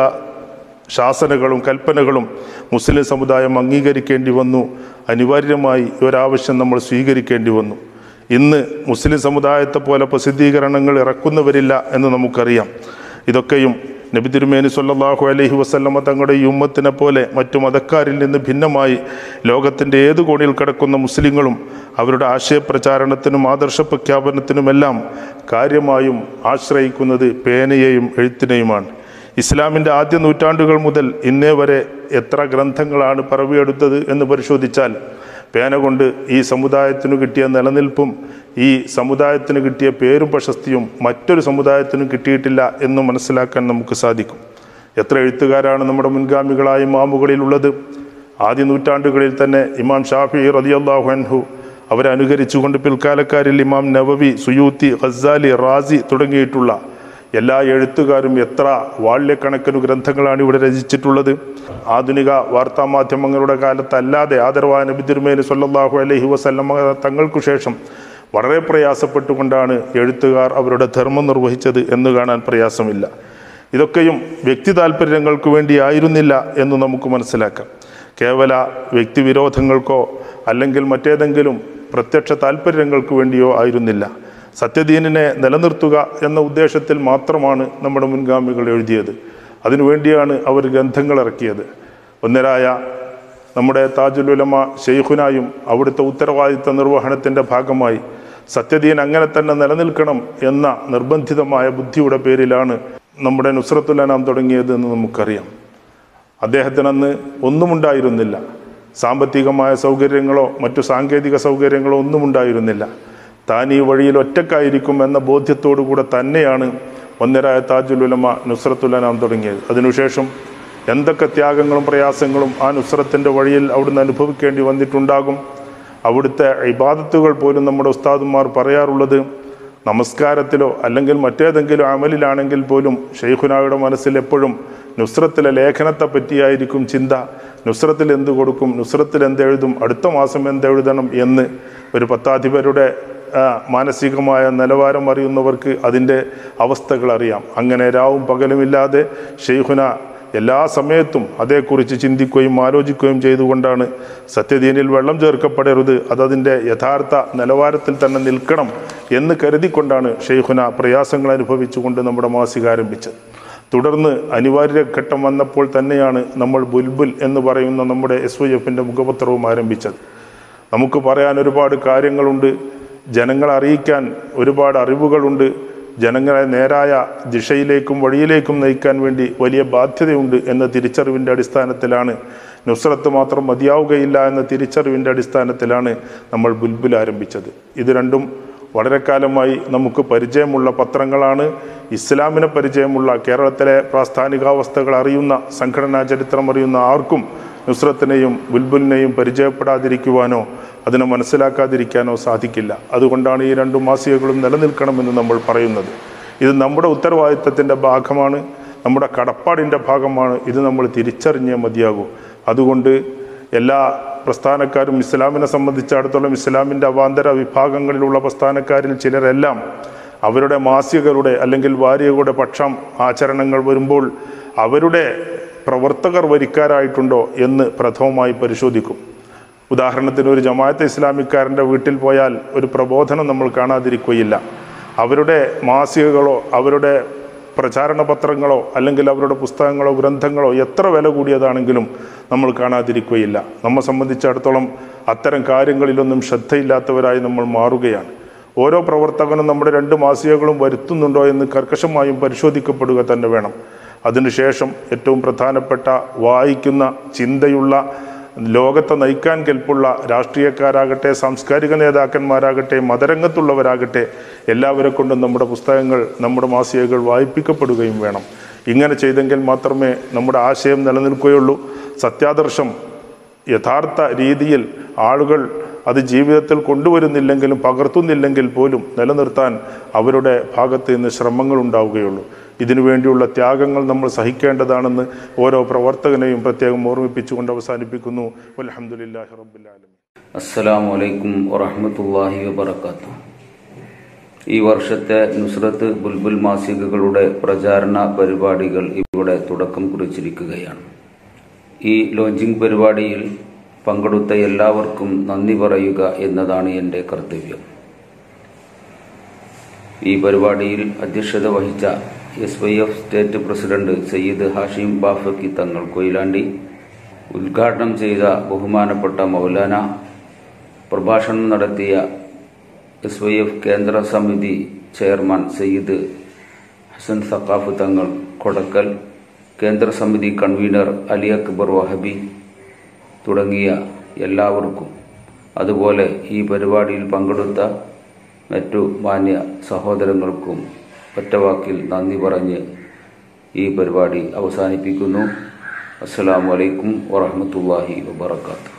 ശാസനകളും കൽപ്പനകളും മുസ്ലിം സമുദായം അംഗീകരിക്കേണ്ടി വന്നു. അനിവാര്യമായി ഒരാവശ്യം നമ്മൾ സ്വീകരിക്കേണ്ടി വന്നു. ഇന്ന് മുസ്ലിം സമുദായത്തെ പോലെ പ്രസിദ്ധീകരണങ്ങൾ ഇറക്കുന്നവരില്ല എന്ന് നമുക്കറിയാം. ഇതൊക്കെയും നബി തിരുമേനി സ്വല്ലല്ലാഹു അലൈഹി വസല്ലമ തങ്ങളുടെ ഈ ഉമ്മത്തിനെ പോലെ മറ്റു മതക്കാരിൽ നിന്ന് ഭിന്നമായി ലോകത്തിൻ്റെ ഏത് കോണിൽ കിടക്കുന്ന മുസ്ലിങ്ങളും അവരുടെ ആശയപ്രചാരണത്തിനും ആദർശ പ്രഖ്യാപനത്തിനുമെല്ലാം കാര്യമായും ആശ്രയിക്കുന്നത് പേനയെയും എഴുത്തിനെയുമാണ്. ഇസ്ലാമിൻ്റെ ആദ്യ നൂറ്റാണ്ടുകൾ മുതൽ ഇന്നേ വരെ എത്ര ഗ്രന്ഥങ്ങളാണ് പിറവിയെടുത്തത് എന്ന് പരിശോധിച്ചാൽ പേന കൊണ്ട് ഈ സമുദായത്തിന് കിട്ടിയ നിലനിൽപ്പും ഈ സമുദായത്തിന് കിട്ടിയ പേരും പ്രശസ്തിയും മറ്റൊരു സമുദായത്തിനും കിട്ടിയിട്ടില്ല എന്ന് മനസ്സിലാക്കാൻ നമുക്ക് സാധിക്കും. എത്ര എഴുത്തുകാരാണ് നമ്മുടെ മുൻഗാമികളായ ഇമാമുകളിലുള്ളത്. ആദ്യ നൂറ്റാണ്ടുകളിൽ തന്നെ ഇമാം ഷാഫിഈ റളിയല്ലാഹു അൻഹു അവരെ അനുകരിച്ചുകൊണ്ട് പിൽക്കാലക്കാരിൽ ഇമാം നവവി, സുയൂത്തി, ഖസാലി, റാസി തുടങ്ങിയിട്ടുള്ള എല്ലാ എഴുത്തുകാരും എത്ര വാള്യക്കണക്കിന് ഗ്രന്ഥങ്ങളാണ് ഇവിടെ രചിച്ചിട്ടുള്ളത്. ആധുനിക വാർത്താമാധ്യമങ്ങളുടെ കാലത്തല്ലാതെ ആദരവായ നബി തിരുമേനി സ്വല്ലല്ലാഹു അലൈഹി വസല്ലമ തങ്ങൾക്കു ശേഷം വളരെ പ്രയാസപ്പെട്ടുകൊണ്ടാണ് എഴുത്തുകാർ അവരുടെ ധർമ്മം നിർവഹിച്ചത് എന്ന് കാണാൻ പ്രയാസമില്ല. ഇതൊക്കെയും വ്യക്തി താല്പര്യങ്ങൾക്ക് വേണ്ടി ആയിരുന്നില്ല എന്ന് നമുക്ക് മനസ്സിലാക്കാം. കേവല വ്യക്തിവിരോധങ്ങൾക്കോ അല്ലെങ്കിൽ മറ്റേതെങ്കിലും പ്രത്യക്ഷ താല്പര്യങ്ങൾക്ക് വേണ്ടിയോ ആയിരുന്നില്ല. സത്യദീനിനെ നിലനിർത്തുക എന്ന ഉദ്ദേശത്തിൽ മാത്രമാണ് നമ്മുടെ മുൻഗാമികൾ എഴുതിയത്. അതിനുവേണ്ടിയാണ് അവർ ഗ്രന്ഥങ്ങൾ ഇറക്കിയത്. ഒന്നരായ നമ്മുടെ താജുൽ ഉലമ ശൈഖുനായും അവിടുത്തെ ഉത്തരവാദിത്ത നിർവഹണത്തിൻ്റെ ഭാഗമായി സത്യദീൻ അങ്ങനെ തന്നെ നിലനിൽക്കണം എന്ന നിർബന്ധിതമായ ബുദ്ധിയുടെ പേരിലാണ് നമ്മുടെ നുസ്രത്തുൽ അനാം തുടങ്ങിയത് എന്ന് നമുക്കറിയാം. അദ്ദേഹത്തിനന്ന് ഒന്നുമുണ്ടായിരുന്നില്ല. സാമ്പത്തികമായ സൗകര്യങ്ങളോ മറ്റു സാങ്കേതിക സൗകര്യങ്ങളോ ഒന്നും ഉണ്ടായിരുന്നില്ല. താൻ ഈ വഴിയിൽ ഒറ്റക്കായിരിക്കും എന്ന ബോധ്യത്തോടു കൂടെ തന്നെയാണ് ഒന്നരായ താജുൽ ഉലമ നുസ്രത്തുൽ അനാം തുടങ്ങിയത്. അതിനുശേഷം എന്തൊക്കെ ത്യാഗങ്ങളും പ്രയാസങ്ങളും ആ നുസ്രത്തിൻ്റെ വഴിയിൽ അവിടുന്ന് അനുഭവിക്കേണ്ടി വന്നിട്ടുണ്ടാകും. അവിടുത്തെ ഇബാദത്തുകൾ പോലും നമ്മുടെ ഉസ്താദുമാർ പറയാറുള്ളത് നമസ്കാരത്തിലോ അല്ലെങ്കിൽ മറ്റേതെങ്കിലും അമലിലാണെങ്കിൽ പോലും ഷെയ്ഖുനായുടെ മനസ്സിൽ എപ്പോഴും നുസ്രത്തിലെ ലേഖനത്തെ പറ്റിയായിരിക്കും ചിന്ത. നുസ്രത്തിൽ എന്ത് കൊടുക്കും, നുസ്രത്തിൽ എന്തെഴുതും, അടുത്ത മാസം എന്തെഴുതണം എന്ന് ഒരു പത്താധിപരുടെ മാനസികമായ നിലവാരം അറിയുന്നവർക്ക് അതിൻ്റെ അവസ്ഥകൾ അറിയാം. അങ്ങനെ രാവും പകലുമില്ലാതെ ഷെയ്ഖുന എല്ലാ സമയത്തും അതേക്കുറിച്ച് ചിന്തിക്കുകയും ആലോചിക്കുകയും ചെയ്തുകൊണ്ടാണ് സത്യദീനിൽ വെള്ളം ചേർക്കപ്പെടരുത്, അതതിൻ്റെ യഥാർത്ഥ നിലവാരത്തിൽ തന്നെ നിൽക്കണം എന്ന് കരുതിക്കൊണ്ടാണ് ഷെയ്ഖുന പ്രയാസങ്ങൾ അനുഭവിച്ചുകൊണ്ട് നമ്മുടെ മാസിക ആരംഭിച്ചത്. തുടർന്ന് അനിവാര്യ ഘട്ടം വന്നപ്പോൾ തന്നെയാണ് നമ്മൾ ബുൽബുൽ എന്ന് പറയുന്ന നമ്മുടെ എസ് വൈ എഫിൻ്റെ മുഖപത്രവും ആരംഭിച്ചത്. നമുക്ക് പറയാൻ ഒരുപാട് കാര്യങ്ങളുണ്ട്, ജനങ്ങളെ അറിയിക്കാൻ ഒരുപാട് അറിവുകളുണ്ട്, ജനങ്ങളെ നേരായ ദിശയിലേക്കും വഴിയിലേക്കും നയിക്കാൻ വേണ്ടി വലിയ ബാധ്യതയുണ്ട് എന്ന തിരിച്ചറിവിൻ്റെ അടിസ്ഥാനത്തിലാണ്, നുസ്രത്ത് മാത്രം മതിയാവുകയില്ല എന്ന തിരിച്ചറിവിൻ്റെ അടിസ്ഥാനത്തിലാണ് നമ്മൾ ബുൽബുൽ ആരംഭിച്ചത്. ഇത് രണ്ടും വളരെ കാലമായി നമുക്ക് പരിചയമുള്ള പത്രങ്ങളാണ്. ഇസ്ലാമിനെ പരിചയമുള്ള, കേരളത്തിലെ പ്രാസ്ഥാനികാവസ്ഥകൾ അറിയുന്ന, സംഘടനാ ചരിത്രം അറിയുന്ന ആർക്കും നുസ്രത്തിനെയും ബുൽബുലിനെയും പരിചയപ്പെടാതിരിക്കുവാനോ അതിനെ മനസ്സിലാക്കാതിരിക്കാനോ സാധിക്കില്ല. അതുകൊണ്ടാണ് ഈ രണ്ടു മാസികകളും നിലനിൽക്കണമെന്ന് നമ്മൾ പറയുന്നത്. ഇത് നമ്മുടെ ഉത്തരവാദിത്തത്തിൻ്റെ ഭാഗമാണ്, നമ്മുടെ കടപ്പാടിൻ്റെ ഭാഗമാണ്. ഇത് നമ്മൾ തിരിച്ചറിഞ്ഞേ മതിയാകൂ. അതുകൊണ്ട് എല്ലാ പ്രസ്ഥാനക്കാരും ഇസ്ലാമിനെ സംബന്ധിച്ചിടത്തോളം ഇസ്ലാമിൻ്റെ അവാന്തര വിഭാഗങ്ങളിലുള്ള പ്രസ്ഥാനക്കാരിൽ ചിലരെല്ലാം അവരുടെ മാസികകളുടെ അല്ലെങ്കിൽ വാരികകളുടെ പക്ഷം ആചരണങ്ങൾ വരുമ്പോൾ അവരുടെ പ്രവർത്തകർ വരിക്കാരായിട്ടുണ്ടോ എന്ന് പ്രഥമമായി പരിശോധിക്കും. ഉദാഹരണത്തിന് ഒരു ജമാഅത്തെ ഇസ്ലാമിക്കാരൻ്റെ വീട്ടിൽ പോയാൽ ഒരു പ്രബോധനം നമ്മൾ കാണാതിരിക്കുകയില്ല. അവരുടെ മാസികകളോ അവരുടെ പ്രചാരണ പത്രങ്ങളോ അല്ലെങ്കിൽ അവരുടെ പുസ്തകങ്ങളോ ഗ്രന്ഥങ്ങളോ എത്ര വില കൂടിയതാണെങ്കിലും നമ്മൾ കാണാതിരിക്കുകയില്ല. നമ്മെ സംബന്ധിച്ചിടത്തോളം അത്തരം കാര്യങ്ങളിലൊന്നും ശ്രദ്ധയില്ലാത്തവരായി നമ്മൾ മാറുകയാണ്. ഓരോ പ്രവർത്തകനും നമ്മുടെ രണ്ട് മാസികകളും വരുത്തുന്നുണ്ടോ എന്ന് കർക്കശമായും പരിശോധിക്കപ്പെടുക തന്നെ വേണം. അതിനുശേഷം ഏറ്റവും പ്രധാനപ്പെട്ട വായിക്കുന്ന ചിന്തയുള്ള ലോകത്തെ നയിക്കാൻ കെൽപ്പുള്ള രാഷ്ട്രീയക്കാരാകട്ടെ, സാംസ്കാരിക നേതാക്കന്മാരാകട്ടെ, മതരംഗത്തുള്ളവരാകട്ടെ, എല്ലാവരെ കൊണ്ടും നമ്മുടെ പുസ്തകങ്ങൾ, നമ്മുടെ മാസികകൾ വായിപ്പിക്കപ്പെടുകയും വേണം. ഇങ്ങനെ ചെയ്തെങ്കിൽ മാത്രമേ നമ്മുടെ ആശയം നിലനിൽക്കുകയുള്ളൂ. സത്യാദർശം യഥാർത്ഥ രീതിയിൽ ആളുകൾ അത് ജീവിതത്തിൽ കൊണ്ടുവരുന്നില്ലെങ്കിലും പകർത്തുന്നില്ലെങ്കിൽ പോലും നിലനിർത്താൻ അവരുടെ ഭാഗത്ത് നിന്ന് ശ്രമങ്ങൾ ഉണ്ടാവുകയുള്ളൂ. ഇതിനുവേണ്ടിയുള്ള ത്യാഗങ്ങൾ നമ്മൾ സഹിക്കേണ്ടതാണെന്ന് ഓരോ പ്രവർത്തകനെയും പ്രത്യേകം ഓർമ്മിപ്പിച്ചുകൊണ്ട് അവസാനിപ്പിക്കുന്നു. അൽഹംദുലില്ലാഹി റബ്ബിൽ ആലമീൻ. അസ്സലാമു അലൈക്കും വറഹ്മത്തുള്ളാഹി വബറകാതുഹു. ഈ വർഷത്തെ നുസ്രത്ത് ബുൽബുൽ മാസികകളുടെ പ്രചാരണ പരിപാടികൾ ഇവിടെ തുടക്കം കുറിച്ചിരിക്കുകയാണ്. ഈ ലോഞ്ചിങ് പരിപാടിയിൽ പങ്കെടുത്ത എല്ലാവർക്കും നന്ദി പറയുക എന്നതാണ് എൻ്റെ കർത്തവ്യം. ഈ പരിപാടിയിൽ അധ്യക്ഷത വഹിച്ച S Y F state president Sayyid Hashim Bafaqi Thangal Koyilandy, ഉദ്ഘാടനം ചെയ്ത ബഹുമാനപ്പെട്ട മൗലാന, പ്രഭാഷണം നടത്തിയ എസ് വൈ എഫ് കേന്ദ്ര സമിതി ചെയർമാൻ സയ്യിദ് ഹസൻ സഖാഫ് തങ്ങൾ കൊടക്കൽ, കേന്ദ്ര സമിതി കൺവീനർ അലി അക്ബർ വഹബി തുടങ്ങിയ എല്ലാവർക്കും, അതുപോലെ ഈ പരിപാടിയിൽ പങ്കെടുത്ത മറ്റു മാന്യ സഹോദരങ്ങൾക്കും ഒറ്റവാക്കിൽ നന്ദി പറഞ്ഞ് ഈ പരിപാടി അവസാനിപ്പിക്കുന്നു. അസ്സലാമു അലൈക്കും വറഹ്മത്തുള്ളാഹി വബറകാതുഹു.